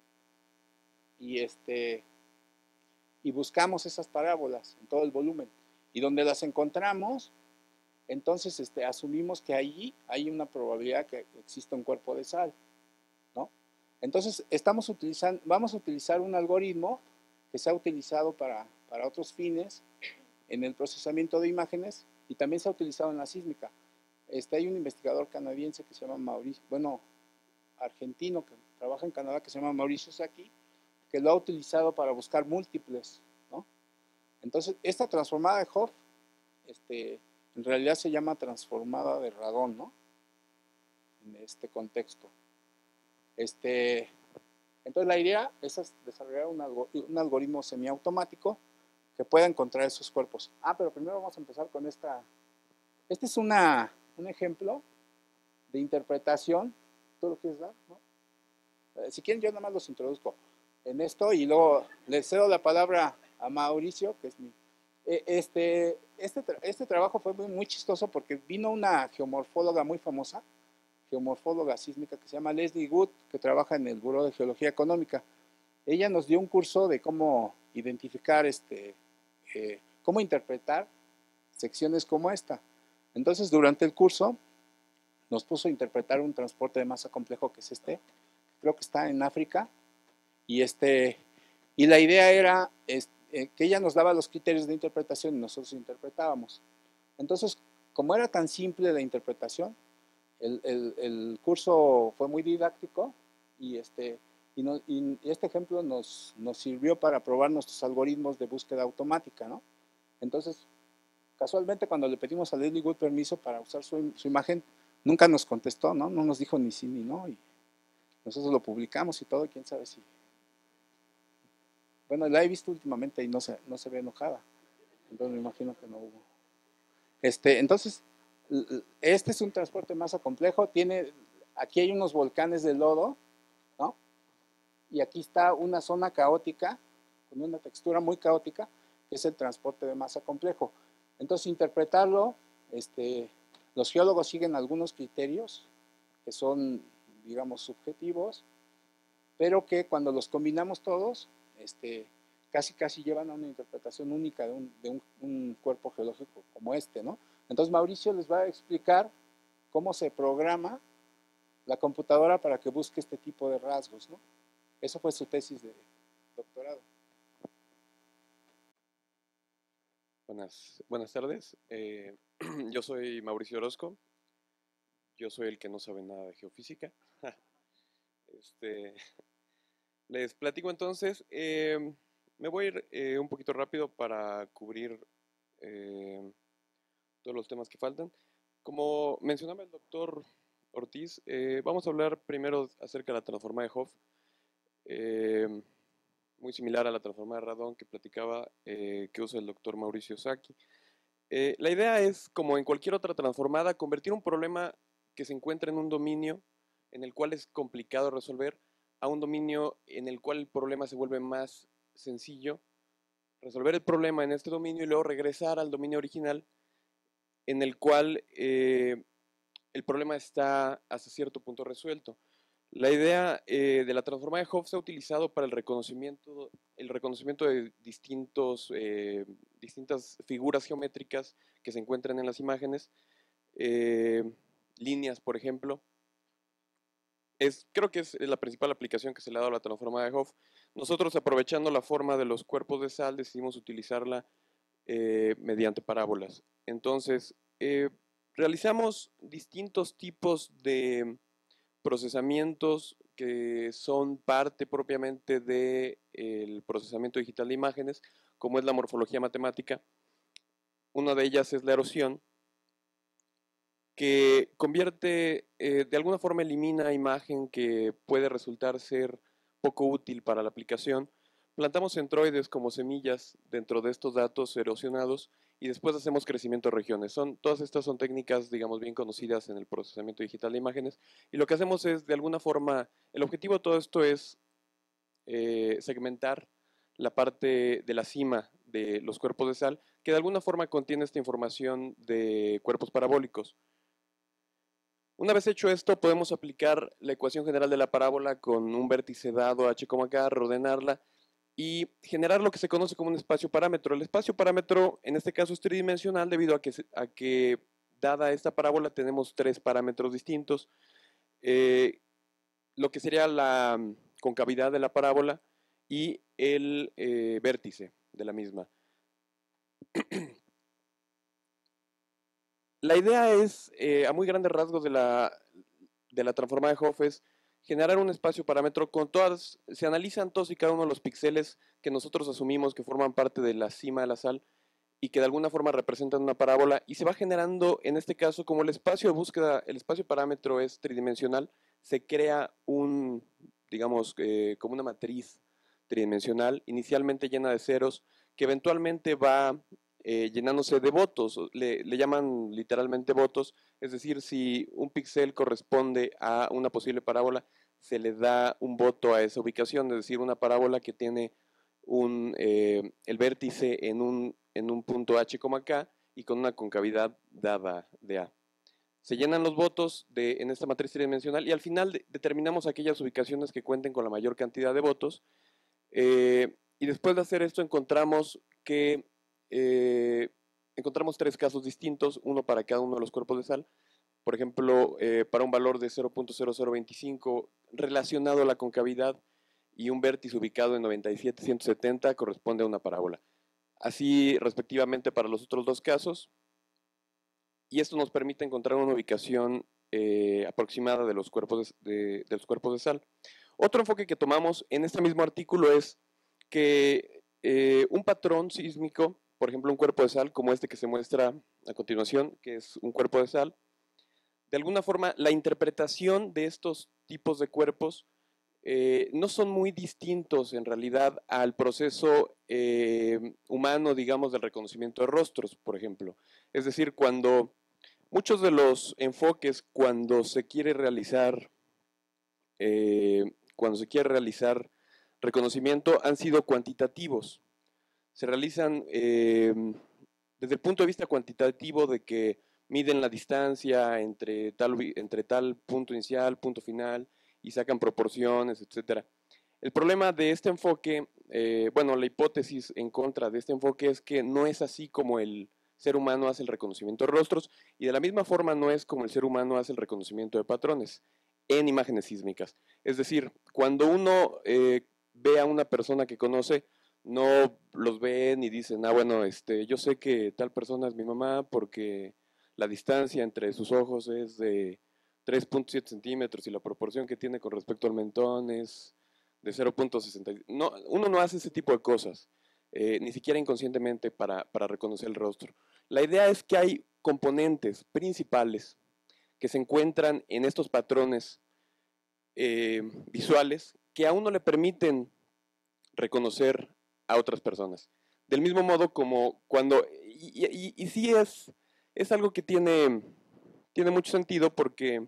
y buscamos esas parábolas en todo el volumen. Y donde las encontramos, entonces asumimos que allí hay una probabilidad que exista un cuerpo de sal, ¿no? Entonces vamos a utilizar un algoritmo que se ha utilizado para otros fines en el procesamiento de imágenes, y también se ha utilizado en la sísmica. Hay un investigador canadiense que se llama argentino, que trabaja en Canadá, que se llama Mauricio Sacchi, que lo ha utilizado para buscar múltiples, ¿no? Entonces, esta transformada de Hopf, en realidad se llama transformada de radón, ¿no? en este contexto. Entonces la idea es desarrollar un algoritmo semiautomático que pueda encontrar esos cuerpos. Pero primero vamos a empezar con esta. Este es un ejemplo de interpretación. ¿Tú lo quieres dar? ¿No? Si quieren, yo nada más los introduzco en esto y luego les cedo la palabra a Mauricio, que es mi. Este trabajo fue muy chistoso porque vino una geomorfóloga muy famosa, geomorfóloga sísmica, que se llama Leslie Good, que trabaja en el Buró de Geología Económica. Ella nos dio un curso de cómo identificar, cómo interpretar secciones como esta. Entonces, durante el curso, nos puso a interpretar un transporte de masa complejo que es creo que está en África, y la idea era que ella nos daba los criterios de interpretación y nosotros interpretábamos. Entonces, como era tan simple la interpretación, el curso fue muy didáctico y este ejemplo nos sirvió para probar nuestros algoritmos de búsqueda automática, ¿no? Entonces, casualmente cuando le pedimos a Leslie Good permiso para usar su imagen, nunca nos contestó, ¿no? No nos dijo ni sí ni no, y nosotros lo publicamos y todo, quién sabe si. Bueno, la he visto últimamente y no se ve enojada, entonces me imagino que no hubo. Entonces, este es un transporte de masa complejo, aquí hay unos volcanes de lodo, ¿no? Y aquí está una zona caótica, con una textura muy caótica, que es el transporte de masa complejo. Entonces, interpretarlo, los geólogos siguen algunos criterios que son, digamos, subjetivos, pero que cuando los combinamos todos, casi llevan a una interpretación única de un cuerpo geológico como ¿no? Entonces Mauricio les va a explicar cómo se programa la computadora para que busque este tipo de rasgos, ¿no? Eso fue su tesis de doctorado. Buenas tardes. Yo soy Mauricio Orozco. Yo soy el que no sabe nada de geofísica. Les platico entonces. Me voy a ir un poquito rápido para cubrir todos los temas que faltan. Como mencionaba el doctor Ortiz, vamos a hablar primero acerca de la transformada de Hopf, muy similar a la transformada de Radon que platicaba, que usa el doctor Mauricio Sacchi. La idea es, como en cualquier otra transformada, convertir un problema que se encuentra en un dominio en el cual es complicado resolver a un dominio en el cual el problema se vuelve más sencillo, resolver el problema en este dominio y luego regresar al dominio original en el cual el problema está hasta cierto punto resuelto. La idea de la transformada de Hopf se ha utilizado para el reconocimiento de distintas figuras geométricas que se encuentran en las imágenes, líneas, por ejemplo. Creo que es la principal aplicación que se le ha dado a la transformada de Hopf. Nosotros, aprovechando la forma de los cuerpos de sal, decidimos utilizarla mediante parábolas. Entonces, realizamos distintos tipos de procesamientos que son parte propiamente del procesamiento digital de imágenes, como es la morfología matemática. Una de ellas es la erosión, que convierte, de alguna forma elimina imagen que puede resultar ser poco útil para la aplicación. Plantamos centroides como semillas dentro de estos datos erosionados y después hacemos crecimiento de regiones. Todas estas son técnicas, digamos, bien conocidas en el procesamiento digital de imágenes, y lo que hacemos es, de alguna forma, el objetivo de todo esto es segmentar la parte de la cima de los cuerpos de sal, que de alguna forma contiene esta información de cuerpos parabólicos. Una vez hecho esto, podemos aplicar la ecuación general de la parábola con un vértice dado h, k, reordenarla y generar lo que se conoce como un espacio parámetro. El espacio parámetro en este caso es tridimensional debido a que dada esta parábola tenemos tres parámetros distintos. Lo que sería la concavidad de la parábola y el vértice de la misma. La idea es, a muy grandes rasgos de la transformada de Hopf, es generar un espacio parámetro con se analizan todos y cada uno de los píxeles que nosotros asumimos que forman parte de la cima de la sal y que de alguna forma representan una parábola, y se va generando, en este caso, como el espacio de búsqueda, el espacio parámetro es tridimensional, se crea digamos, como una matriz tridimensional, inicialmente llena de ceros, que eventualmente va llenándose de votos, le llaman literalmente votos, es decir, si un píxel corresponde a una posible parábola, se le da un voto a esa ubicación, es decir, una parábola que tiene el vértice en un punto H, K y con una concavidad dada de A. Se llenan los votos en esta matriz tridimensional y al final determinamos aquellas ubicaciones que cuenten con la mayor cantidad de votos. Y después de hacer esto encontramos tres casos distintos, uno para cada uno de los cuerpos de sal. Por ejemplo, para un valor de 0.0025 relacionado a la concavidad y un vértice ubicado en 97,170 corresponde a una parábola. Así respectivamente para los otros dos casos. Y esto nos permite encontrar una ubicación aproximada de los cuerpos de sal. Otro enfoque que tomamos en este mismo artículo es que un patrón sísmico, por ejemplo un cuerpo de sal como este que se muestra a continuación, que es un cuerpo de sal, de alguna forma la interpretación de estos tipos de cuerpos no son muy distintos en realidad al proceso humano, digamos, del reconocimiento de rostros, por ejemplo. Es decir, muchos de los enfoques cuando se quiere realizar reconocimiento han sido cuantitativos. Se realizan desde el punto de vista cuantitativo de que miden la distancia entre tal punto inicial, punto final, y sacan proporciones, etc. El problema de este enfoque, la hipótesis en contra de este enfoque es que no es así como el ser humano hace el reconocimiento de rostros, y de la misma forma no es como el ser humano hace el reconocimiento de patrones en imágenes sísmicas. Es decir, cuando uno ve a una persona que conoce, no los ven y dicen, yo sé que tal persona es mi mamá porque la distancia entre sus ojos es de 3.7 centímetros y la proporción que tiene con respecto al mentón es de 0.60. No, uno no hace ese tipo de cosas, ni siquiera inconscientemente para reconocer el rostro. La idea es que hay componentes principales que se encuentran en estos patrones visuales que a uno le permiten reconocer a otras personas. Del mismo modo como cuando, y sí es algo que tiene mucho sentido porque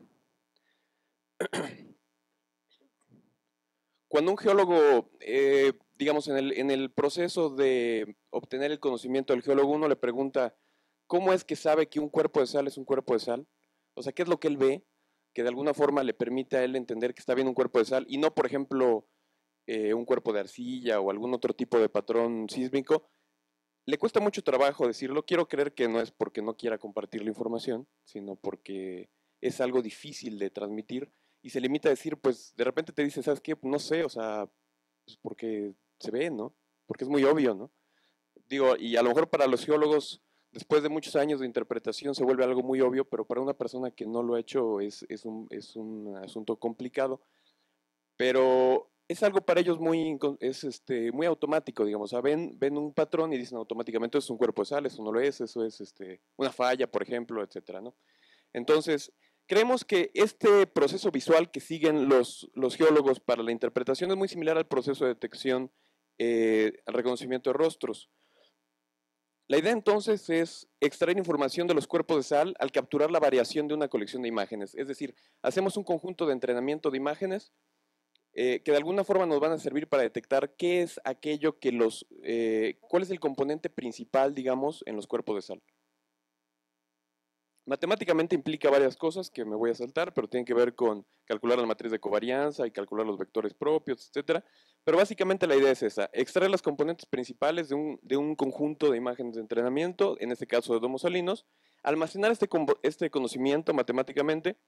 cuando un geólogo, digamos, en el proceso de obtener el conocimiento del geólogo, uno le pregunta, ¿cómo es que sabe que un cuerpo de sal es un cuerpo de sal? O sea, ¿qué es lo que él ve que de alguna forma le permite a él entender que está viendo un cuerpo de sal y no, por ejemplo, un cuerpo de arcilla o algún otro tipo de patrón sísmico? Le cuesta mucho trabajo decirlo. Quiero creer que no es porque no quiera compartir la información, sino porque es algo difícil de transmitir y se limita a decir, pues de repente te dice, ¿sabes qué? No sé, o sea, pues porque se ve, ¿no? Porque es muy obvio, ¿no? Digo, y a lo mejor para los geólogos, después de muchos años de interpretación, se vuelve algo muy obvio, pero para una persona que no lo ha hecho es un asunto complicado. Pero es algo para ellos muy automático, digamos. O sea, ven un patrón y dicen automáticamente, eso es un cuerpo de sal, eso no lo es, eso es una falla, por ejemplo, etcétera, ¿no? Entonces, creemos que este proceso visual que siguen los geólogos para la interpretación es muy similar al proceso de detección, al reconocimiento de rostros. La idea entonces es extraer información de los cuerpos de sal al capturar la variación de una colección de imágenes. Es decir, hacemos un conjunto de entrenamiento de imágenes que de alguna forma nos van a servir para detectar qué es aquello que cuál es el componente principal, digamos, en los cuerpos de sal. Matemáticamente implica varias cosas que me voy a saltar, pero tienen que ver con calcular la matriz de covarianza y calcular los vectores propios, etc. Pero básicamente la idea es esa, extraer las componentes principales de un conjunto de imágenes de entrenamiento, en este caso de domos salinos, almacenar este conocimiento matemáticamente,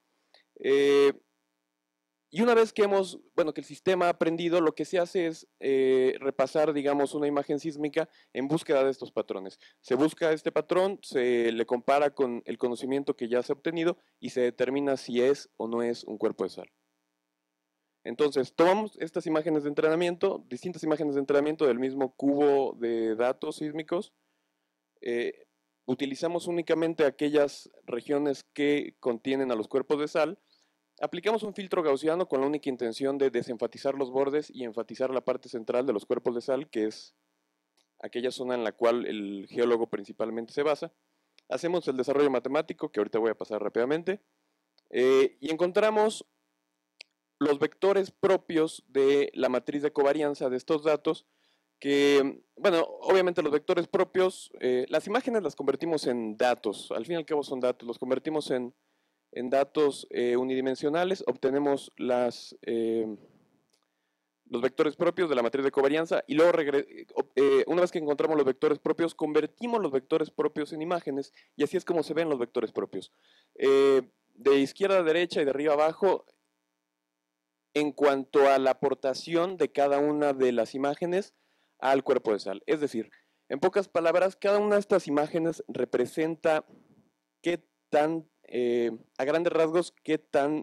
y una vez que que el sistema ha aprendido, lo que se hace es repasar, digamos, una imagen sísmica en búsqueda de estos patrones. Se busca este patrón, se le compara con el conocimiento que ya se ha obtenido y se determina si es o no es un cuerpo de sal. Entonces, tomamos estas imágenes de entrenamiento, distintas imágenes de entrenamiento del mismo cubo de datos sísmicos, utilizamos únicamente aquellas regiones que contienen a los cuerpos de sal. Aplicamos un filtro gaussiano con la única intención de desenfatizar los bordes y enfatizar la parte central de los cuerpos de sal, que es aquella zona en la cual el geólogo principalmente se basa. Hacemos el desarrollo matemático, que ahorita voy a pasar rápidamente, y encontramos los vectores propios de la matriz de covarianza de estos datos, que, bueno, obviamente los vectores propios, las imágenes las convertimos en datos, al fin y al cabo son datos, los convertimos en datos unidimensionales, obtenemos los vectores propios de la matriz de covarianza y luego, una vez que encontramos los vectores propios, convertimos los vectores propios en imágenes y así es como se ven los vectores propios. De izquierda a derecha y de arriba a abajo, en cuanto a la aportación de cada una de las imágenes al cuerpo de sal. Es decir, en pocas palabras, cada una de estas imágenes representa qué tan, a grandes rasgos, qué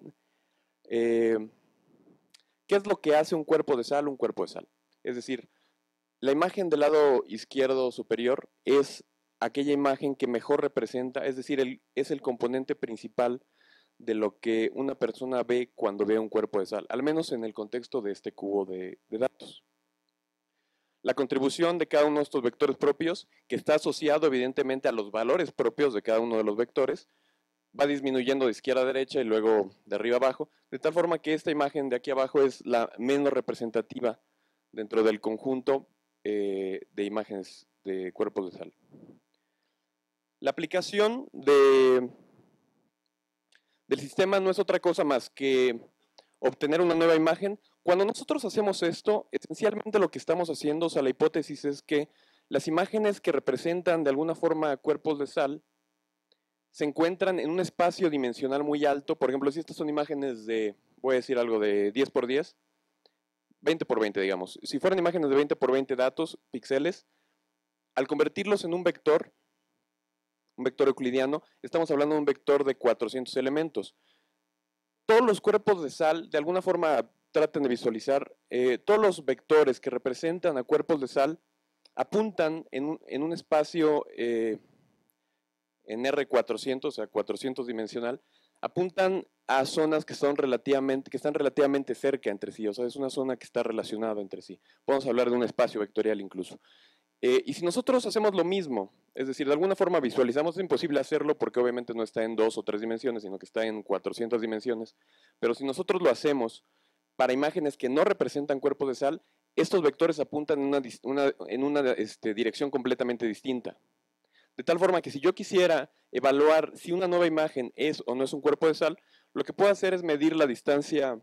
es lo que hace un cuerpo de sal. Es decir, la imagen del lado izquierdo superior es aquella imagen que mejor representa, es decir, es el componente principal de lo que una persona ve cuando ve un cuerpo de sal, al menos en el contexto de este cubo de datos. La contribución de cada uno de estos vectores propios, que está asociado evidentemente a los valores propios de cada uno de los vectores, va disminuyendo de izquierda a derecha y luego de arriba a abajo, de tal forma que esta imagen de aquí abajo es la menos representativa dentro del conjunto de imágenes de cuerpos de sal. La aplicación del sistema no es otra cosa más que obtener una nueva imagen. Cuando nosotros hacemos esto, esencialmente lo que estamos haciendo, o sea, la hipótesis es que las imágenes que representan de alguna forma cuerpos de sal se encuentran en un espacio dimensional muy alto. Por ejemplo, si estas son imágenes de, voy a decir algo de 10 por 10, 20 por 20 digamos. Si fueran imágenes de 20 por 20 datos, píxeles, al convertirlos en un vector euclidiano, estamos hablando de un vector de 400 elementos. Todos los cuerpos de sal, de alguna forma traten de visualizar, todos los vectores que representan a cuerpos de sal apuntan en un espacio en R400, o sea, 400 dimensional, apuntan a zonas que están relativamente cerca entre sí, o sea, es una zona que está relacionada entre sí. Podemos hablar de un espacio vectorial incluso. Y si nosotros hacemos lo mismo, es decir, de alguna forma visualizamos, es imposible hacerlo porque obviamente no está en 2 o 3 dimensiones, sino que está en 400 dimensiones, pero si nosotros lo hacemos para imágenes que no representan cuerpos de sal, estos vectores apuntan en una dirección completamente distinta. De tal forma que si yo quisiera evaluar si una nueva imagen es o no es un cuerpo de sal, lo que puedo hacer es medir la distancia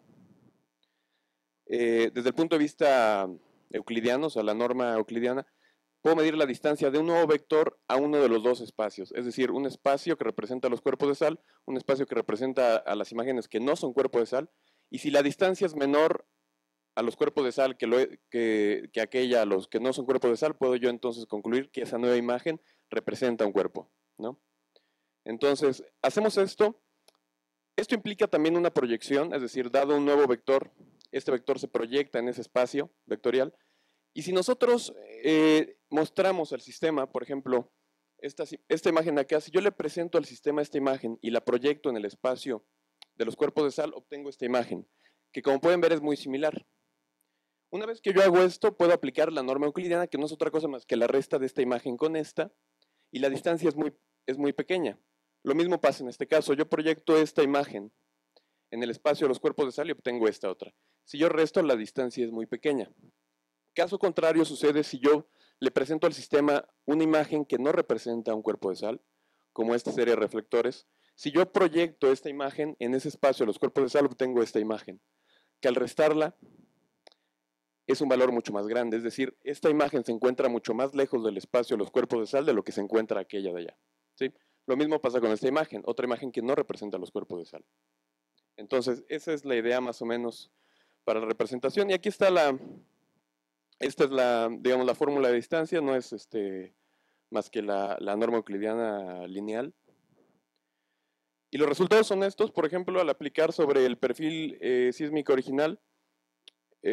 desde el punto de vista euclidiano, o sea, la norma euclidiana. Puedo medir la distancia de un nuevo vector a uno de los dos espacios, es decir, un espacio que representa a los cuerpos de sal, un espacio que representa a las imágenes que no son cuerpos de sal, y si la distancia es menor a los cuerpos de sal que aquella a los que no son cuerpos de sal, puedo yo entonces concluir que esa nueva imagen representa un cuerpo, ¿no? Entonces, hacemos esto. Esto implica también una proyección, es decir, dado un nuevo vector, este vector se proyecta en ese espacio vectorial. Y si nosotros mostramos al sistema, por ejemplo, esta imagen acá, si yo le presento al sistema esta imagen y la proyecto en el espacio de los cuerpos de sal, obtengo esta imagen, que como pueden ver es muy similar. Una vez que yo hago esto, puedo aplicar la norma euclidiana, que no es otra cosa más que la resta de esta imagen con esta, y la distancia es muy pequeña. Lo mismo pasa en este caso, yo proyecto esta imagen en el espacio de los cuerpos de sal y obtengo esta otra. Si yo resto, la distancia es muy pequeña. Caso contrario sucede si yo le presento al sistema una imagen que no representa un cuerpo de sal, como esta serie de reflectores. Si yo proyecto esta imagen en ese espacio de los cuerpos de sal, obtengo esta imagen, que al restarla es un valor mucho más grande, es decir, esta imagen se encuentra mucho más lejos del espacio de los cuerpos de sal de lo que se encuentra aquella de allá, ¿sí? Lo mismo pasa con esta imagen, otra imagen que no representa los cuerpos de sal. Entonces, esa es la idea más o menos para la representación, y aquí está esta es digamos, la fórmula de distancia, no es más que la norma euclidiana lineal. Y los resultados son estos, por ejemplo, al aplicar sobre el perfil sísmico original,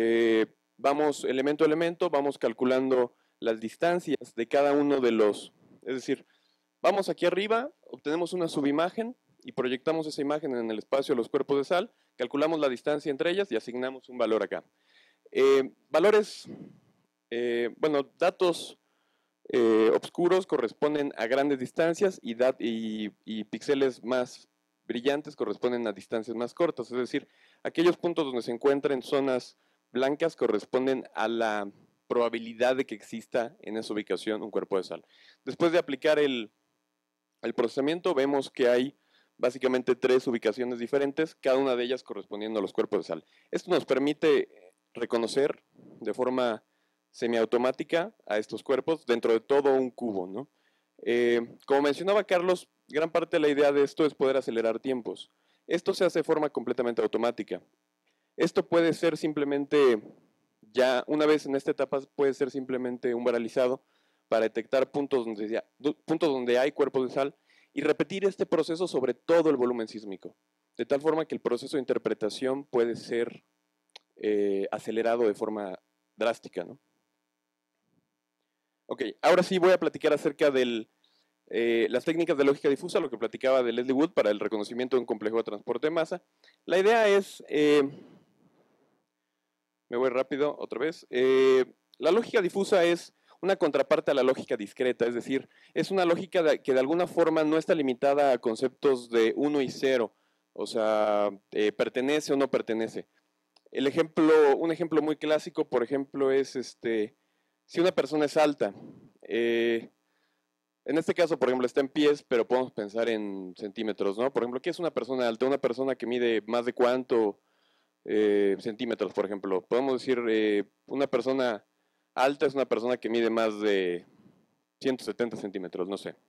vamos elemento a elemento, vamos calculando las distancias de cada uno de los Es decir, vamos aquí arriba, obtenemos una subimagen y proyectamos esa imagen en el espacio de los cuerpos de sal, calculamos la distancia entre ellas y asignamos un valor acá. Valores, bueno, datos oscuros corresponden a grandes distancias y píxeles más brillantes corresponden a distancias más cortas. Es decir, aquellos puntos donde se encuentran zonas blancas corresponden a la probabilidad de que exista en esa ubicación un cuerpo de sal. Después de aplicar el procesamiento, vemos que hay básicamente 3 ubicaciones diferentes, cada una de ellas correspondiendo a los cuerpos de sal. Esto nos permite reconocer de forma semiautomática a estos cuerpos dentro de todo un cubo, ¿no? Como mencionaba Carlos, gran parte de la idea de esto es poder acelerar tiempos. Esto se hace de forma completamente automática. Esto puede ser simplemente, ya una vez en esta etapa, puede ser simplemente umbralizado para detectar puntos donde hay cuerpos de sal y repetir este proceso sobre todo el volumen sísmico, de tal forma que el proceso de interpretación puede ser acelerado de forma drástica, ¿no? Ok, ahora sí voy a platicar acerca de las técnicas de lógica difusa, lo que platicaba de Leslie Wood para el reconocimiento de un complejo de transporte de masa. La idea es, me voy rápido otra vez, la lógica difusa es una contraparte a la lógica discreta, es decir, es una lógica que de alguna forma no está limitada a conceptos de 1 y 0, o sea, pertenece o no pertenece. Un ejemplo muy clásico, por ejemplo, es si una persona es alta, en este caso, por ejemplo, está en pies, pero podemos pensar en centímetros, ¿no? Por ejemplo, ¿qué es una persona alta? Una persona que mide más de cuánto centímetros, por ejemplo. Podemos decir, una persona alta es una persona que mide más de 170 centímetros, no sé.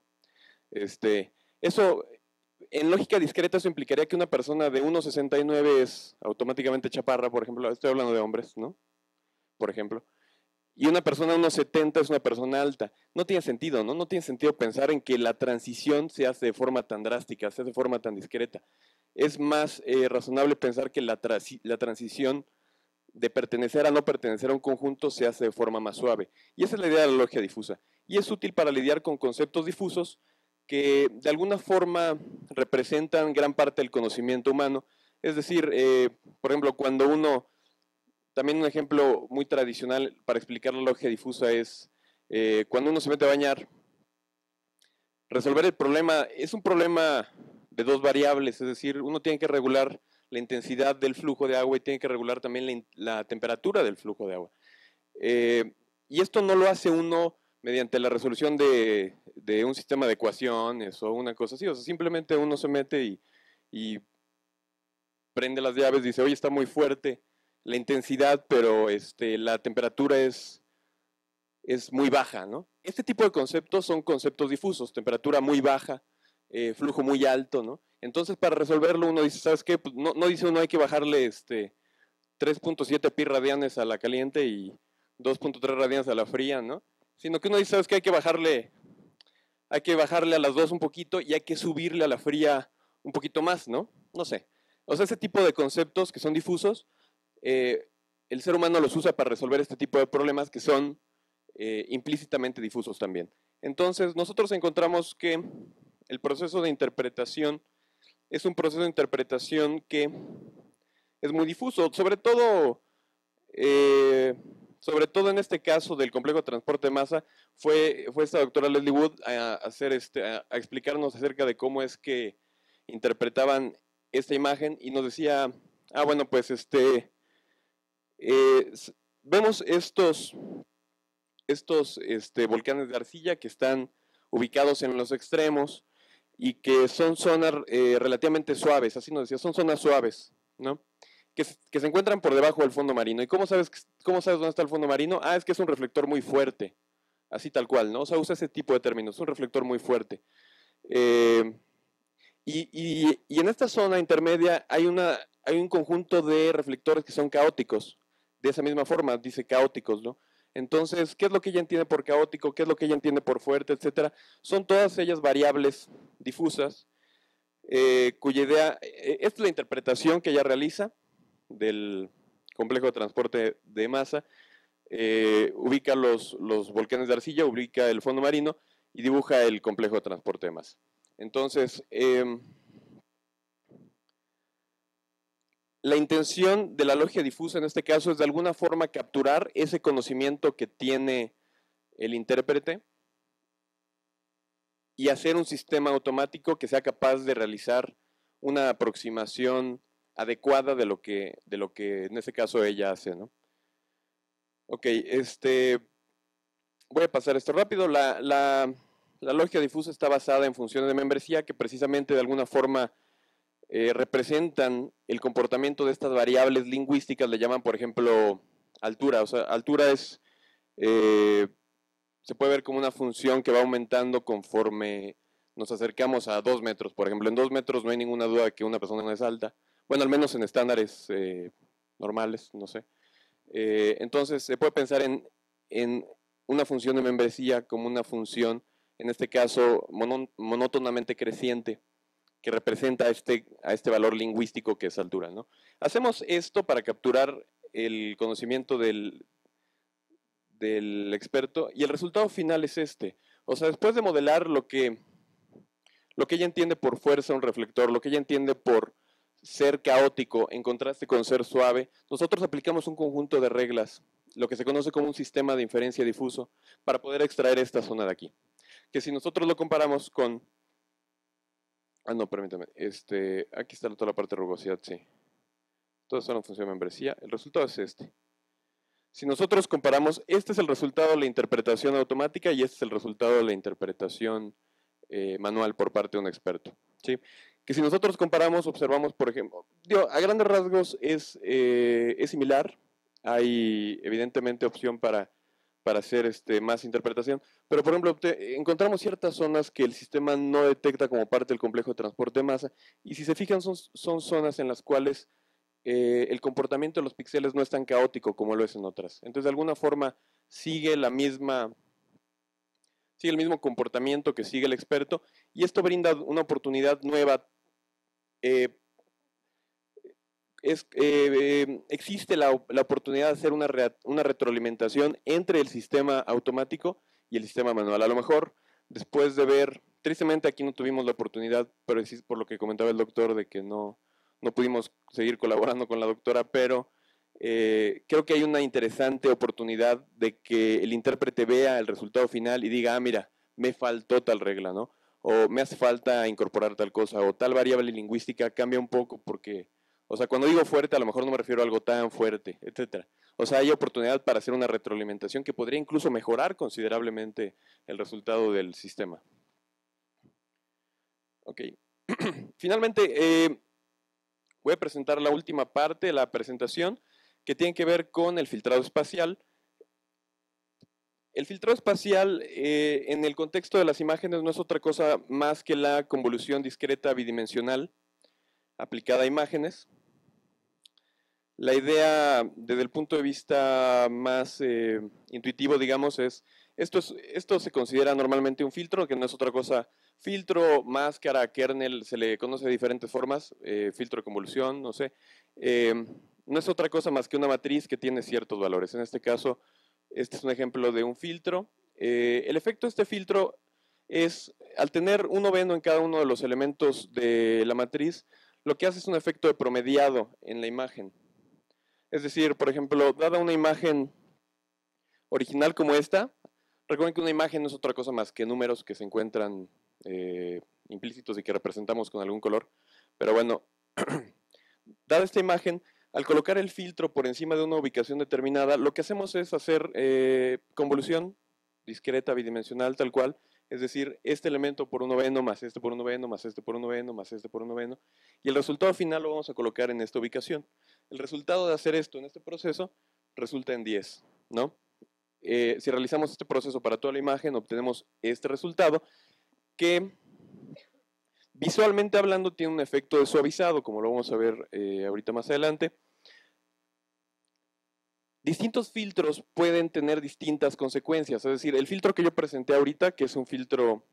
Eso, en lógica discreta, eso implicaría que una persona de 1,69 es automáticamente chaparra, por ejemplo. Estoy hablando de hombres, ¿no? Por ejemplo. Y una persona de 1,70 es una persona alta. No tiene sentido, ¿no? No tiene sentido pensar en que la transición se hace de forma tan drástica, se hace de forma tan discreta. Es más razonable pensar que la transición de pertenecer a no pertenecer a un conjunto se hace de forma más suave. Y esa es la idea de la lógica difusa. Y es útil para lidiar con conceptos difusos que de alguna forma representan gran parte del conocimiento humano. Es decir, por ejemplo, cuando uno... También un ejemplo muy tradicional para explicar la lógica difusa es cuando uno se mete a bañar, resolver el problema es un problema de 2 variables, es decir, uno tiene que regular la intensidad del flujo de agua y tiene que regular también la temperatura del flujo de agua. Y esto no lo hace uno mediante la resolución de un sistema de ecuaciones o una cosa así, o sea, simplemente uno se mete y prende las llaves y dice, oye, está muy fuerte la intensidad, pero la temperatura es muy baja, ¿no? Este tipo de conceptos son conceptos difusos, temperatura muy baja, flujo muy alto, ¿no? Entonces, para resolverlo, uno dice, ¿sabes qué? Pues no dice uno hay que bajarle 3.7 pi radianes a la caliente y 2.3 radianes a la fría, ¿no? Sino que uno dice, ¿sabes qué? Hay que bajarle a las dos un poquito y hay que subirle a la fría un poquito más, ¿no? No sé. O sea, ese tipo de conceptos que son difusos, el ser humano los usa para resolver este tipo de problemas que son implícitamente difusos también. Entonces, nosotros encontramos que el proceso de interpretación es un proceso de interpretación que es muy difuso, sobre todo en este caso del complejo de transporte de masa, fue esta doctora Leslie Wood a explicarnos acerca de cómo es que interpretaban esta imagen y nos decía, bueno, pues vemos estos volcanes de arcilla que están ubicados en los extremos y que son zonas relativamente suaves, así nos decía, son zonas suaves, ¿no? Que se encuentran por debajo del fondo marino. ¿Y cómo sabes dónde está el fondo marino? Es que es un reflector muy fuerte, así tal cual, ¿no? O sea, usa ese tipo de términos, es un reflector muy fuerte. Y en esta zona intermedia hay un conjunto de reflectores que son caóticos, de esa misma forma, dice caóticos, ¿no? Entonces, ¿qué es lo que ella entiende por caótico? ¿Qué es lo que ella entiende por fuerte, etcétera? Son todas ellas variables difusas, cuya idea, esta es la interpretación que ella realiza del complejo de transporte de masa, ubica los volcanes de arcilla, ubica el fondo marino, y dibuja el complejo de transporte de masa. Entonces, la intención de la lógica difusa en este caso es de alguna forma capturar ese conocimiento que tiene el intérprete y hacer un sistema automático que sea capaz de realizar una aproximación adecuada de lo que en este caso ella hace, ¿no? Ok, voy a pasar esto rápido. La lógica difusa está basada en funciones de membresía que precisamente de alguna forma representan el comportamiento de estas variables lingüísticas, le llaman, por ejemplo, altura. O sea, altura es, se puede ver como una función que va aumentando conforme nos acercamos a 2 metros. Por ejemplo, en 2 metros no hay ninguna duda de que una persona no es alta. Bueno, al menos en estándares normales, no sé. Entonces, se puede pensar en una función de membresía como una función, en este caso, monótonamente creciente, que representa a este valor lingüístico que es altura, ¿no? Hacemos esto para capturar el conocimiento del experto y el resultado final es este. O sea, después de modelar lo que ella entiende por fuerza un reflector, lo que ella entiende por ser caótico en contraste con ser suave, nosotros aplicamos un conjunto de reglas, lo que se conoce como un sistema de inferencia difuso, para poder extraer esta zona de aquí. Que si nosotros lo comparamos con... Ah, no, permítame. Aquí está toda la parte de rugosidad, sí. Todo esto no funciona en membresía. El resultado es este. Si nosotros comparamos, este es el resultado de la interpretación automática y este es el resultado de la interpretación manual por parte de un experto, ¿sí? Que si nosotros comparamos, observamos, por ejemplo, a grandes rasgos es similar. Hay evidentemente opción para hacer más interpretación, pero por ejemplo encontramos ciertas zonas que el sistema no detecta como parte del complejo de transporte de masa, y si se fijan son zonas en las cuales el comportamiento de los píxeles no es tan caótico como lo es en otras. Entonces de alguna forma sigue el mismo comportamiento que sigue el experto, y esto brinda una oportunidad nueva. Existe la oportunidad de hacer una retroalimentación entre el sistema automático y el sistema manual. A lo mejor, después de ver, tristemente aquí no tuvimos la oportunidad, pero sí, por lo que comentaba el doctor, de que no pudimos seguir colaborando con la doctora, pero creo que hay una interesante oportunidad de que el intérprete vea el resultado final y diga, ah, mira, me faltó tal regla, ¿no? O me hace falta incorporar tal cosa, o tal variable lingüística cambia un poco porque... O sea, cuando digo fuerte, a lo mejor no me refiero a algo tan fuerte, etcétera. O sea, hay oportunidad para hacer una retroalimentación que podría incluso mejorar considerablemente el resultado del sistema. Ok. Finalmente, voy a presentar la última parte de la presentación, que tiene que ver con el filtrado espacial. El filtrado espacial, en el contexto de las imágenes, no es otra cosa más que la convolución discreta bidimensional aplicada a imágenes. La idea, desde el punto de vista más intuitivo, digamos, es esto se considera normalmente un filtro, que no es otra cosa. Filtro, máscara, kernel, se le conoce de diferentes formas, filtro de convolución, no sé. No es otra cosa más que una matriz que tiene ciertos valores. En este caso, este es un ejemplo de un filtro. El efecto de este filtro es, al tener un noveno en cada uno de los elementos de la matriz, lo que hace es un efecto de promediado en la imagen. Es decir, por ejemplo, dada una imagen original como esta, recuerden que una imagen no es otra cosa más que números que se encuentran implícitos y que representamos con algún color. Pero bueno, dada esta imagen, al colocar el filtro por encima de una ubicación determinada, lo que hacemos es hacer convolución discreta, bidimensional, tal cual. Es decir, este elemento por un noveno, más este por un noveno, más este por un noveno, más este por un noveno. Y el resultado final lo vamos a colocar en esta ubicación. El resultado de hacer esto en este proceso resulta en 10, ¿no? Si realizamos este proceso para toda la imagen, obtenemos este resultado que, visualmente hablando, tiene un efecto de suavizado, como lo vamos a ver ahorita más adelante. Distintos filtros pueden tener distintas consecuencias, es decir, el filtro que yo presenté ahorita, que es un filtro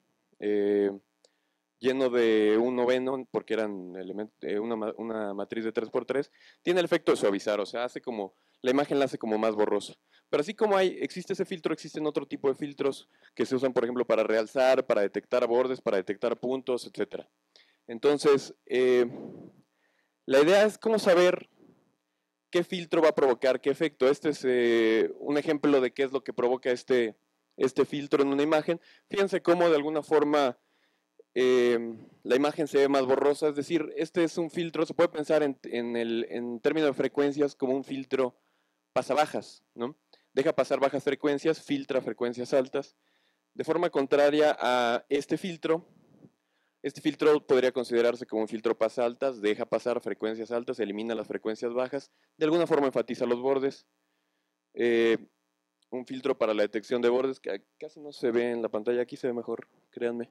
lleno de un noveno, porque eran una matriz de 3×3, tiene el efecto de suavizar, o sea, hace como la imagen la hace como más borrosa. Pero así como existe ese filtro, existen otro tipo de filtros que se usan, por ejemplo, para realzar, para detectar bordes, para detectar puntos, etc. Entonces, la idea es cómo saber qué filtro va a provocar qué efecto. Este es un ejemplo de qué es lo que provoca este filtro en una imagen. Fíjense cómo de alguna forma la imagen se ve más borrosa. Es decir, este es un filtro, se puede pensar en términos de frecuencias como un filtro pasabajas, ¿no? Deja pasar bajas frecuencias, filtra frecuencias altas. De forma contraria a este filtro podría considerarse como un filtro pasa altas, deja pasar frecuencias altas, elimina las frecuencias bajas, de alguna forma enfatiza los bordes. Un filtro para la detección de bordes, que casi no se ve en la pantalla, aquí se ve mejor, créanme.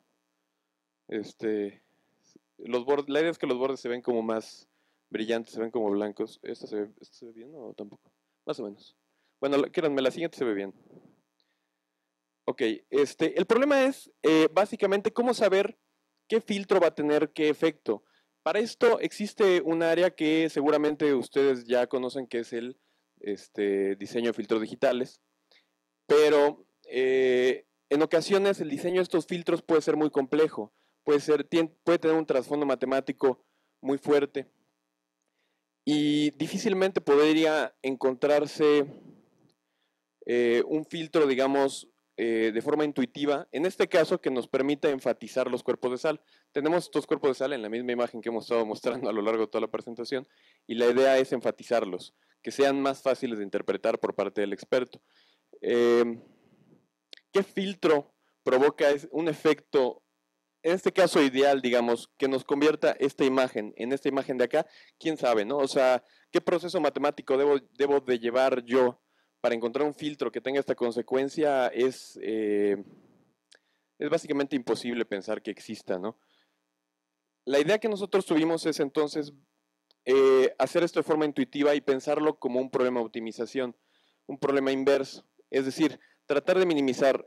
La idea es que los bordes se ven como más brillantes, se ven como blancos. ¿Esto se ve bien o tampoco? Más o menos. Bueno, créanme, la siguiente se ve bien. Ok, el problema es básicamente cómo saber qué filtro va a tener qué efecto. Para esto existe un área que seguramente ustedes ya conocen, que es el diseño de filtros digitales, pero en ocasiones el diseño de estos filtros puede ser muy complejo, puede tener un trasfondo matemático muy fuerte y difícilmente podría encontrarse un filtro, digamos, de forma intuitiva, en este caso que nos permita enfatizar los cuerpos de sal. Tenemos estos cuerpos de sal en la misma imagen que hemos estado mostrando a lo largo de toda la presentación y la idea es enfatizarlos, que sean más fáciles de interpretar por parte del experto. ¿Qué filtro provoca un efecto, en este caso ideal, digamos, que nos convierta esta imagen en esta imagen de acá? ¿Quién sabe, no? O sea, ¿qué proceso matemático debo de llevar yo para encontrar un filtro que tenga esta consecuencia? Es básicamente imposible pensar que exista, ¿no? La idea que nosotros tuvimos es entonces hacer esto de forma intuitiva y pensarlo como un problema de optimización, un problema inverso. Es decir, tratar de minimizar,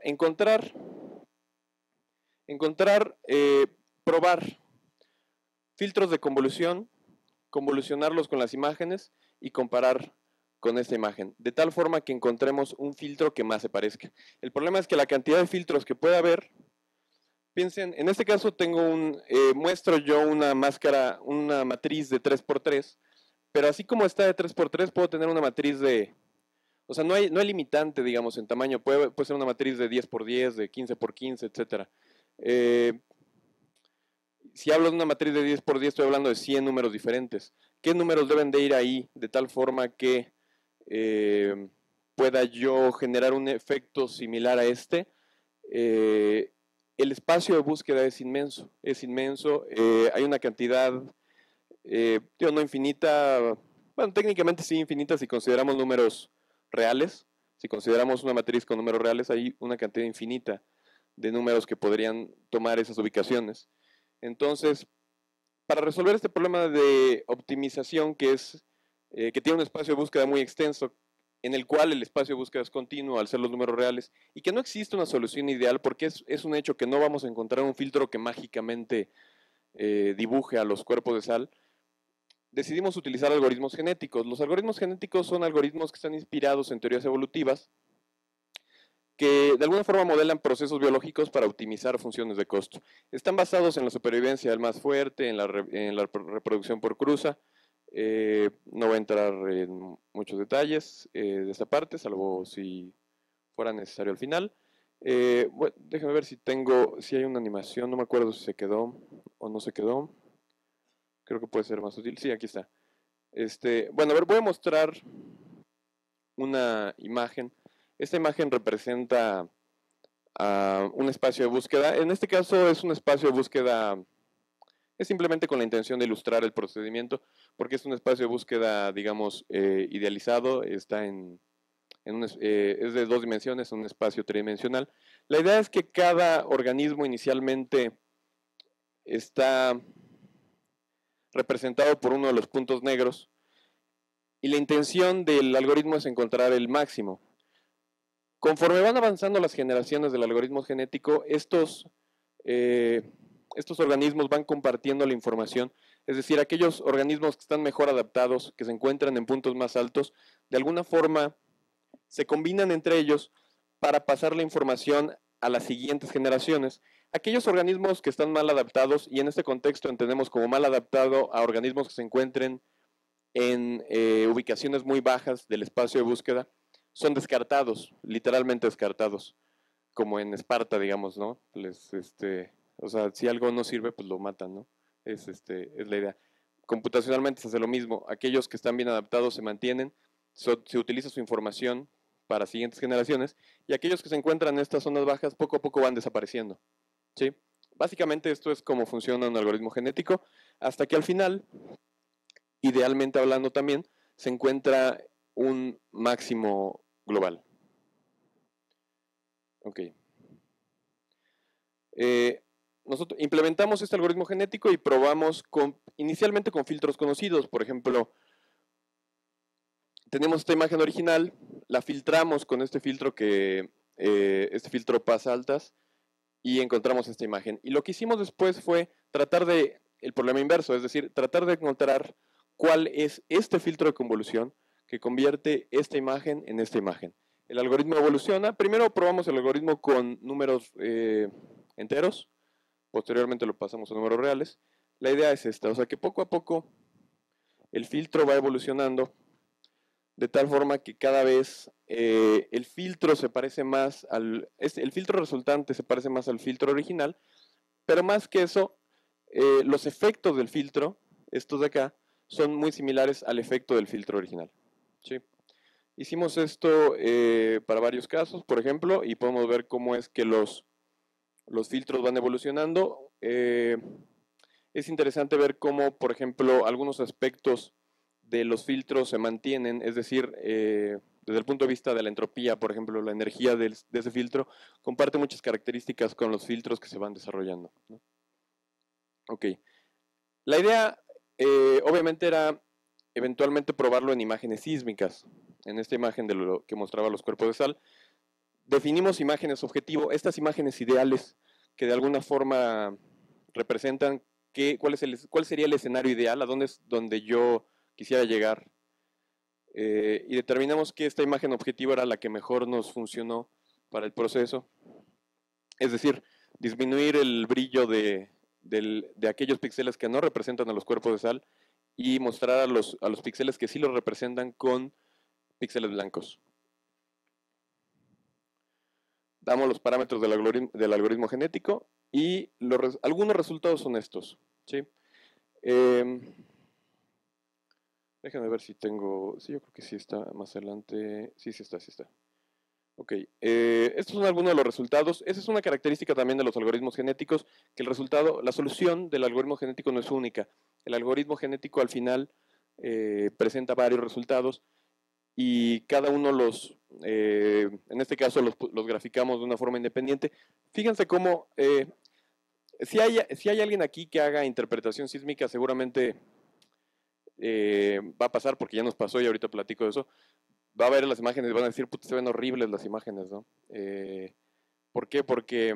probar filtros de convolución, convolucionarlos con las imágenes y comparar con esta imagen, de tal forma que encontremos un filtro que más se parezca. El problema es que la cantidad de filtros que puede haber, piensen, en este caso muestro yo una matriz de 3x3, pero así como está de 3x3, puedo tener una matriz o sea, no hay limitante, digamos, en tamaño, puede ser una matriz de 10x10, de 15x15, etc. Si hablo de una matriz de 10x10, estoy hablando de 100 números diferentes. ¿Qué números deben de ir ahí de tal forma que pueda yo generar un efecto similar a este? El espacio de búsqueda es inmenso. Hay una cantidad, no infinita, bueno, técnicamente sí infinita si consideramos números reales. Si consideramos una matriz con números reales, hay una cantidad infinita de números que podrían tomar esas ubicaciones. Entonces, para resolver este problema de optimización que tiene un espacio de búsqueda muy extenso, en el cual el espacio de búsqueda es continuo al ser los números reales, y que no existe una solución ideal porque es un hecho que no vamos a encontrar un filtro que mágicamente dibuje a los cuerpos de sal, decidimos utilizar algoritmos genéticos. Los algoritmos genéticos son algoritmos que están inspirados en teorías evolutivas, que de alguna forma modelan procesos biológicos para optimizar funciones de costo. Están basados en la supervivencia del más fuerte, en la reproducción por cruza. No voy a entrar en muchos detalles de esta parte, salvo si fuera necesario al final. Bueno, déjame ver si hay una animación, no me acuerdo si se quedó o no se quedó. Creo que puede ser más útil. Sí, aquí está. Bueno, a ver, voy a mostrar una imagen. Esta imagen representa un espacio de búsqueda. En este caso es un espacio de búsqueda, es simplemente con la intención de ilustrar el procedimiento, porque es un espacio de búsqueda, digamos, idealizado, está es de 2 dimensiones, un espacio tridimensional. La idea es que cada organismo inicialmente está representado por uno de los puntos negros, y la intención del algoritmo es encontrar el máximo. Conforme van avanzando las generaciones del algoritmo genético, estos organismos van compartiendo la información, es decir, aquellos organismos que están mejor adaptados, que se encuentran en puntos más altos, de alguna forma se combinan entre ellos para pasar la información a las siguientes generaciones. Aquellos organismos que están mal adaptados, y en este contexto entendemos como mal adaptado a organismos que se encuentren en ubicaciones muy bajas del espacio de búsqueda, son descartados, literalmente descartados, como en Esparta, digamos, ¿no? O sea, si algo no sirve, pues lo matan, ¿no? Es la idea. Computacionalmente se hace lo mismo. Aquellos que están bien adaptados se mantienen, se utiliza su información para siguientes generaciones, y aquellos que se encuentran en estas zonas bajas poco a poco van desapareciendo, ¿sí? Básicamente esto es cómo funciona un algoritmo genético, hasta que al final, idealmente hablando también, se encuentra un máximo global. Ok. Nosotros implementamos este algoritmo genético y probamos inicialmente con filtros conocidos. Por ejemplo, tenemos esta imagen original, la filtramos con este filtro pasa altas, y encontramos esta imagen. Y lo que hicimos después fue tratar el problema inverso, es decir, tratar de encontrar cuál es este filtro de convolución que convierte esta imagen en esta imagen. El algoritmo evoluciona. Primero probamos el algoritmo con números enteros, posteriormente lo pasamos a números reales. La idea es esta, o sea que poco a poco el filtro va evolucionando de tal forma que cada vez el filtro se parece más el filtro resultante se parece más al filtro original, pero más que eso, los efectos del filtro, estos de acá, son muy similares al efecto del filtro original, ¿sí? Hicimos esto para varios casos, por ejemplo, y podemos ver cómo es que los filtros van evolucionando. Es interesante ver cómo, por ejemplo, algunos aspectos de los filtros se mantienen, es decir, desde el punto de vista de la entropía, por ejemplo, la energía de ese filtro comparte muchas características con los filtros que se van desarrollando, ¿no? Ok. La idea, obviamente, era eventualmente probarlo en imágenes sísmicas. En esta imagen de lo que mostraba los cuerpos de sal, definimos imágenes objetivo, estas imágenes ideales que de alguna forma representan cuál sería el escenario ideal, a dónde es donde yo quisiera llegar, y determinamos que esta imagen objetivo era la que mejor nos funcionó para el proceso, es decir, disminuir el brillo de aquellos píxeles que no representan a los cuerpos de sal y mostrar a los píxeles que sí los representan con píxeles blancos. Damos los parámetros del algoritmo genético y algunos resultados son estos, ¿sí? Déjenme ver si tengo... Sí, yo creo que sí está más adelante. Sí está. Ok, estos son algunos de los resultados. Esa es una característica también de los algoritmos genéticos, que la solución del algoritmo genético no es única. El algoritmo genético al final presenta varios resultados y cada uno en este caso los graficamos de una forma independiente. Fíjense cómo, si hay alguien aquí que haga interpretación sísmica, seguramente va a pasar, porque ya nos pasó y ahorita platico de eso. Va a ver las imágenes y van a decir, puta, se ven horribles las imágenes, ¿no? ¿Por qué? Porque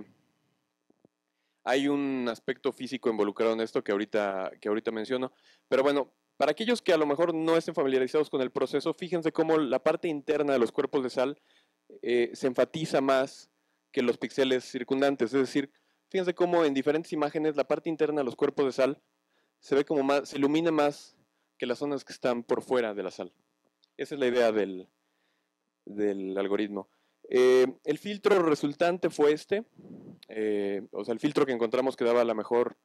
hay un aspecto físico involucrado en esto que ahorita menciono. Pero bueno, para aquellos que a lo mejor no estén familiarizados con el proceso, fíjense cómo la parte interna de los cuerpos de sal se enfatiza más que los píxeles circundantes. Es decir, fíjense cómo en diferentes imágenes la parte interna de los cuerpos de sal se ve como más, se ilumina más que las zonas que están por fuera de la sal. Esa es la idea del algoritmo. El filtro resultante fue o sea, el filtro que encontramos que daba la mejor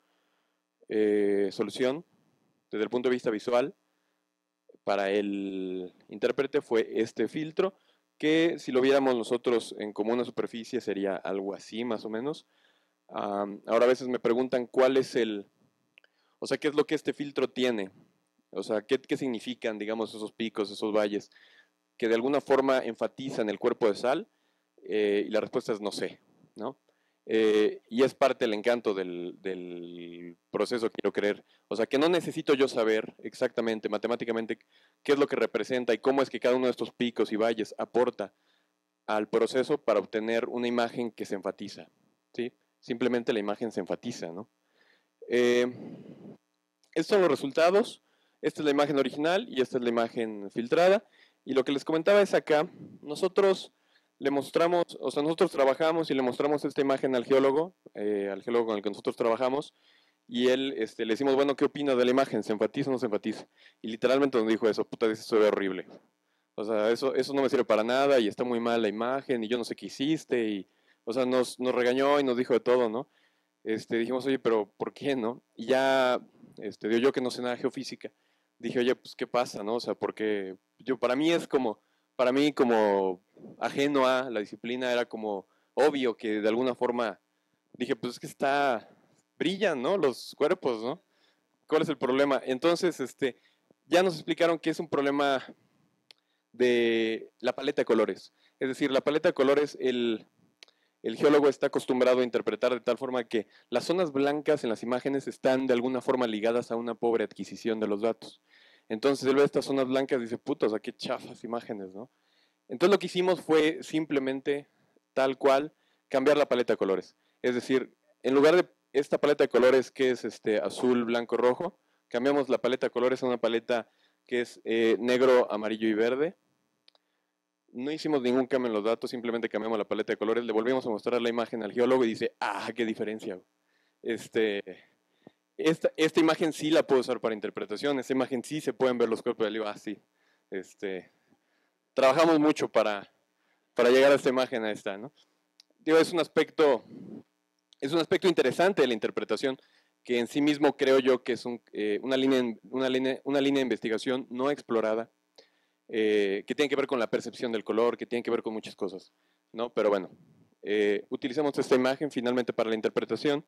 solución desde el punto de vista visual para el intérprete fue este filtro, que si lo viéramos nosotros en como una superficie sería algo así más o menos. Ahora a veces me preguntan cuál es o sea, qué es lo que este filtro tiene, o sea, qué significan, digamos, esos picos, esos valles, que de alguna forma enfatizan el cuerpo de sal, y la respuesta es no sé, ¿no? Y es parte del encanto del proceso, quiero creer. O sea, que no necesito yo saber exactamente, matemáticamente, qué es lo que representa y cómo es que cada uno de estos picos y valles aporta al proceso para obtener una imagen que se enfatiza, ¿sí? Simplemente la imagen se enfatiza, ¿no? Estos son los resultados. Esta es la imagen original y esta es la imagen filtrada. Y lo que les comentaba es acá, nosotros le mostramos, o sea, nosotros trabajamos y le mostramos esta imagen al geólogo con el que nosotros trabajamos, y él le decimos, bueno, ¿qué opina de la imagen? ¿Se enfatiza o no se enfatiza? Y literalmente nos dijo eso, puta, eso se ve horrible. O sea, eso no me sirve para nada y está muy mal la imagen y yo no sé qué hiciste. Y, o sea, nos regañó y nos dijo de todo, ¿no? Dijimos, oye, pero ¿por qué, no? Y ya, digo yo que no sé nada de geofísica, dije, oye, pues, ¿qué pasa, no? O sea, porque para mí como ajeno a la disciplina, era como obvio que de alguna forma, dije, pues es que brillan, ¿no? Los cuerpos, ¿no? ¿Cuál es el problema? Entonces, ya nos explicaron que es un problema de la paleta de colores. Es decir, la paleta de colores, el geólogo está acostumbrado a interpretar de tal forma que las zonas blancas en las imágenes están de alguna forma ligadas a una pobre adquisición de los datos. Entonces él ve estas zonas blancas y dice, puta, o sea, qué chafas imágenes, ¿no? Entonces lo que hicimos fue simplemente, tal cual, cambiar la paleta de colores. Es decir, en lugar de esta paleta de colores que es azul, blanco, rojo, cambiamos la paleta de colores a una paleta que es negro, amarillo y verde. No hicimos ningún cambio en los datos, simplemente cambiamos la paleta de colores, le volvimos a mostrar la imagen al geólogo y dice, ah, qué diferencia. Esta imagen sí la puedo usar para interpretación, esta imagen sí se pueden ver los cuerpos del libro, ah, sí. Trabajamos mucho para llegar a esta imagen, a esta, ¿no? Digo, es un aspecto interesante de la interpretación, que en sí mismo creo yo que es una línea de investigación no explorada, que tiene que ver con la percepción del color, que tiene que ver con muchas cosas, ¿no? Pero bueno, utilizamos esta imagen finalmente para la interpretación.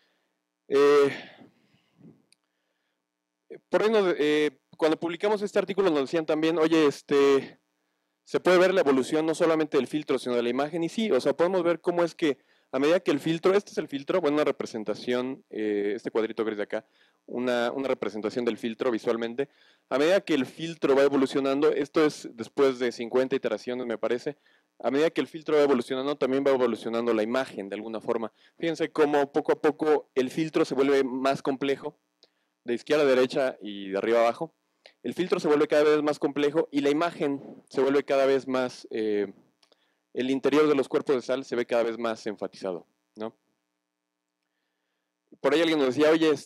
Por ahí cuando publicamos este artículo nos decían también, oye, se puede ver la evolución no solamente del filtro, sino de la imagen, y sí, o sea, podemos ver cómo es que a medida que el filtro, este es el filtro, bueno, una representación, este cuadrito gris de acá, una representación del filtro visualmente, a medida que el filtro va evolucionando, esto es después de 50 iteraciones me parece, a medida que el filtro va evolucionando, también va evolucionando la imagen de alguna forma. Fíjense cómo poco a poco el filtro se vuelve más complejo, de izquierda a derecha y de arriba a abajo. El filtro se vuelve cada vez más complejo y la imagen se vuelve cada vez más, el interior de los cuerpos de sal se ve cada vez más enfatizado, ¿no? Por ahí alguien nos decía, oye,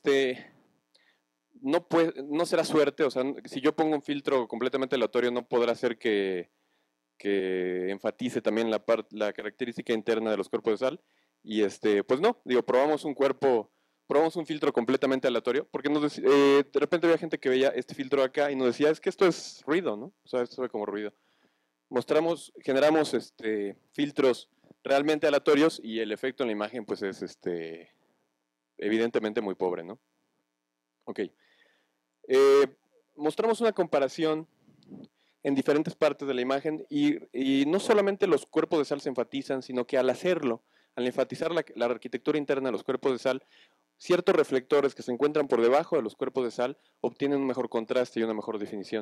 no será suerte, o sea, si yo pongo un filtro completamente aleatorio no podrá hacer que enfatice también la característica interna de los cuerpos de sal. Y pues no, digo, probamos un filtro completamente aleatorio, porque de repente había gente que veía este filtro acá y nos decía, es que esto es ruido, ¿no? O sea, esto se ve como ruido. Generamos filtros realmente aleatorios y el efecto en la imagen pues es evidentemente muy pobre, ¿no? Ok. Mostramos una comparación en diferentes partes de la imagen y no solamente los cuerpos de sal se enfatizan, sino que al hacerlo, al enfatizar la arquitectura interna de los cuerpos de sal, ciertos reflectores que se encuentran por debajo de los cuerpos de sal obtienen un mejor contraste y una mejor definición.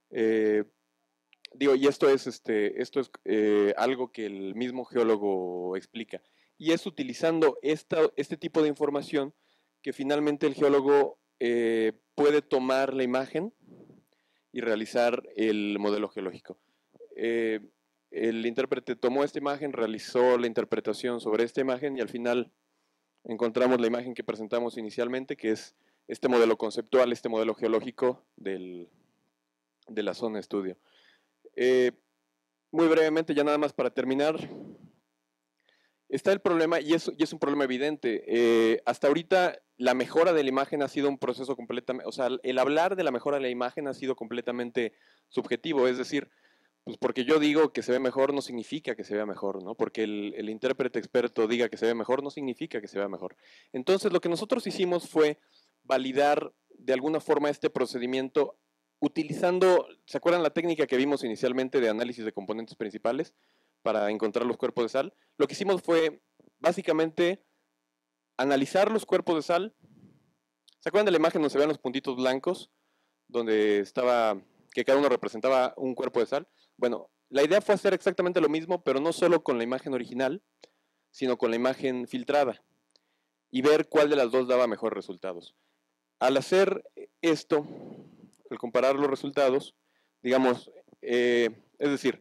Y esto es algo que el mismo geólogo explica. Y es utilizando este tipo de información que finalmente el geólogo puede tomar la imagen y realizar el modelo geológico. El intérprete tomó esta imagen, realizó la interpretación sobre esta imagen y al final encontramos la imagen que presentamos inicialmente, que es este modelo conceptual, este modelo geológico de la zona de estudio. Muy brevemente, ya nada más para terminar, está el problema, y es un problema evidente. Hasta ahorita la mejora de la imagen ha sido un proceso completamente, o sea, el hablar de la mejora de la imagen ha sido completamente subjetivo, es decir, pues porque yo digo que se ve mejor no significa que se vea mejor, ¿no? Porque el intérprete experto diga que se ve mejor no significa que se vea mejor. Entonces lo que nosotros hicimos fue validar de alguna forma este procedimiento utilizando, ¿se acuerdan la técnica que vimos inicialmente de análisis de componentes principales para encontrar los cuerpos de sal? Lo que hicimos fue básicamente analizar los cuerpos de sal. ¿Se acuerdan de la imagen donde se vean los puntitos blancos? Donde estaba, que cada uno representaba un cuerpo de sal. Bueno, la idea fue hacer exactamente lo mismo, pero no solo con la imagen original, sino con la imagen filtrada, y ver cuál de las dos daba mejores resultados. Al hacer esto, al comparar los resultados, digamos, Es decir,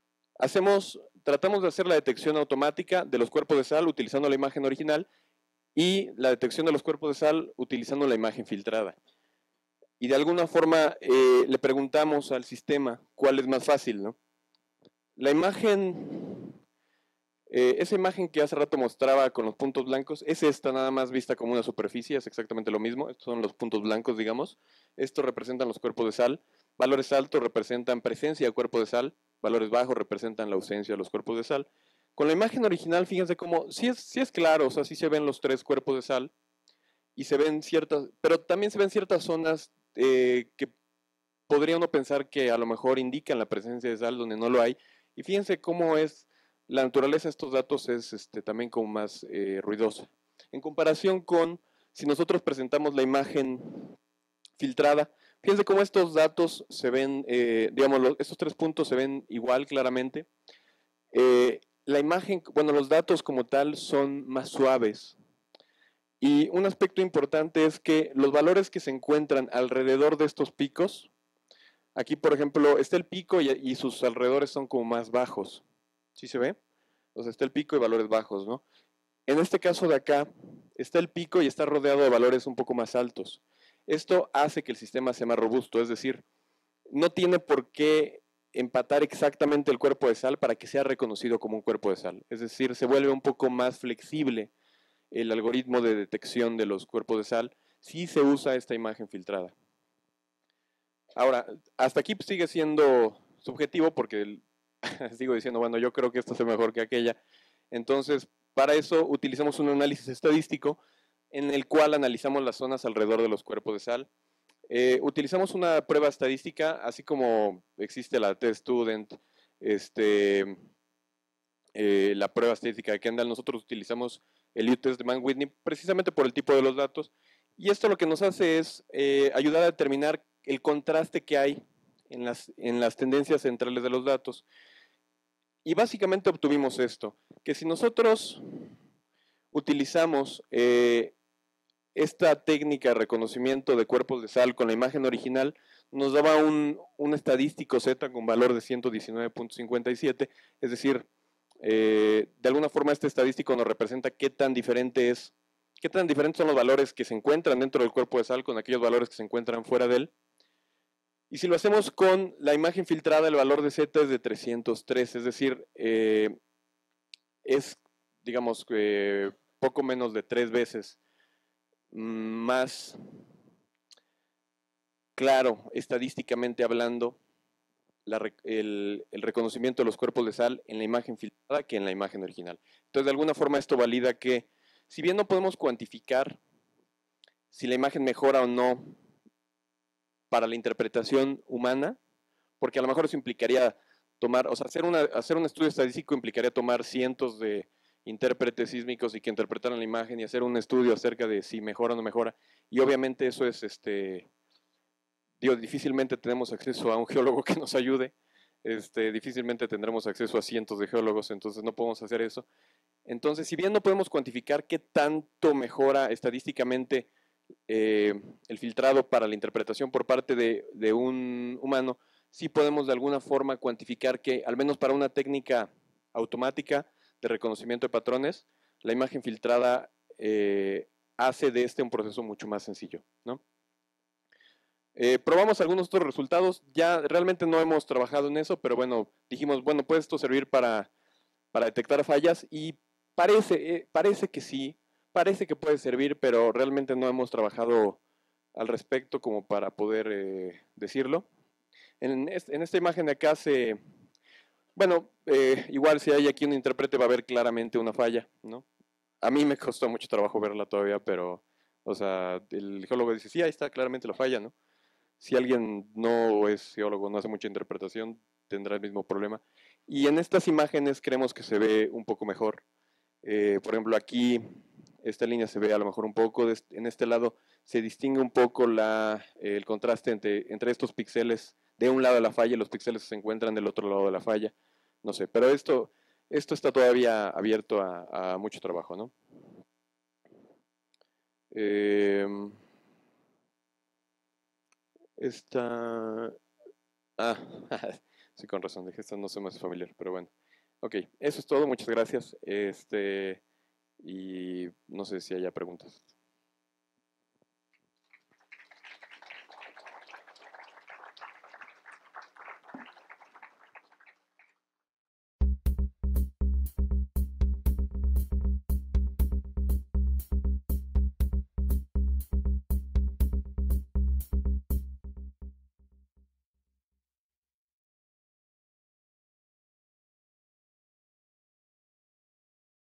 tratamos de hacer la detección automática de los cuerpos de sal utilizando la imagen original y la detección de los cuerpos de sal utilizando la imagen filtrada. Y de alguna forma le preguntamos al sistema cuál es más fácil, ¿no? La imagen, esa imagen que hace rato mostraba con los puntos blancos, es esta nada más vista como una superficie, es exactamente lo mismo. Estos son los puntos blancos, digamos. Estos representan los cuerpos de sal. Valores altos representan presencia de cuerpo de sal. Valores bajos representan la ausencia de los cuerpos de sal. Con la imagen original, fíjense cómo, sí es claro, o sea, sí se ven los 3 cuerpos de sal y se ven ciertas, pero también se ven ciertas zonas que podría uno pensar que a lo mejor indican la presencia de sal donde no lo hay. Y fíjense cómo es la naturaleza de estos datos es también como más ruidosa. En comparación con si nosotros presentamos la imagen filtrada, fíjense cómo estos datos se ven, digamos, estos 3 puntos se ven igual claramente. La imagen, bueno, los datos como tal son más suaves. Y un aspecto importante es que los valores que se encuentran alrededor de estos picos, aquí por ejemplo está el pico y sus alrededores son como más bajos. ¿Sí se ve? O sea, está el pico y valores bajos, ¿no? En este caso de acá, está el pico y está rodeado de valores un poco más altos. Esto hace que el sistema sea más robusto, es decir, no tiene por qué empatar exactamente el cuerpo de sal para que sea reconocido como un cuerpo de sal. Es decir, se vuelve un poco más flexible el algoritmo de detección de los cuerpos de sal si se usa esta imagen filtrada. Ahora, hasta aquí sigue siendo subjetivo porque sigo diciendo, bueno, yo creo que esta es mejor que aquella. Entonces, para eso utilizamos un análisis estadístico en el cual analizamos las zonas alrededor de los cuerpos de sal. Utilizamos una prueba estadística, así como existe la T-Student, la prueba estadística de Kendall, nosotros utilizamos el U-Test de Mann-Whitney precisamente por el tipo de los datos. Y esto lo que nos hace es ayudar a determinar el contraste que hay en las tendencias centrales de los datos. Y básicamente obtuvimos esto, que si nosotros utilizamos esta técnica de reconocimiento de cuerpos de sal con la imagen original, nos daba un estadístico Z con valor de 119.57, es decir, de alguna forma este estadístico nos representa qué tan diferentes son los valores que se encuentran dentro del cuerpo de sal con aquellos valores que se encuentran fuera de él. Y si lo hacemos con la imagen filtrada, el valor de Z es de 303, es decir, es, digamos, poco menos de 3 veces más claro, estadísticamente hablando, el reconocimiento de los cuerpos de sal en la imagen filtrada que en la imagen original. Entonces, de alguna forma esto valida que, si bien no podemos cuantificar si la imagen mejora o no para la interpretación humana, porque a lo mejor eso implicaría tomar, o sea, hacer un estudio estadístico implicaría tomar cientos de intérpretes sísmicos y que interpretaran la imagen y hacer un estudio acerca de si mejora o no mejora. Y obviamente eso es, difícilmente tenemos acceso a un geólogo que nos ayude, difícilmente tendremos acceso a cientos de geólogos, entonces no podemos hacer eso. Entonces, si bien no podemos cuantificar qué tanto mejora estadísticamente el filtrado para la interpretación por parte de un humano, sí podemos de alguna forma cuantificar que, al menos para una técnica automática de reconocimiento de patrones, la imagen filtrada hace de un proceso mucho más sencillo, ¿no? Probamos algunos otros resultados, ya realmente no hemos trabajado en eso, pero bueno, dijimos, bueno, puede esto servir para detectar fallas y parece que sí, parece que puede servir, pero realmente no hemos trabajado al respecto como para poder decirlo. En esta imagen de acá bueno, igual si hay aquí un intérprete va a haber claramente una falla, ¿no? A mí me costó mucho trabajo verla todavía, pero, o sea, el geólogo dice, sí, ahí está claramente la falla, ¿no? Si alguien no es geólogo, no hace mucha interpretación, tendrá el mismo problema. Y en estas imágenes creemos que se ve un poco mejor. Por ejemplo, aquí esta línea se ve a lo mejor un poco, en este lado se distingue un poco el contraste entre estos píxeles de un lado de la falla y los píxeles que se encuentran del otro lado de la falla. No sé, pero esto está todavía abierto a mucho trabajo, ¿no? Sí, con razón, dije, esto no se me hace familiar, pero bueno. Ok, eso es todo, muchas gracias. Y no sé si haya preguntas.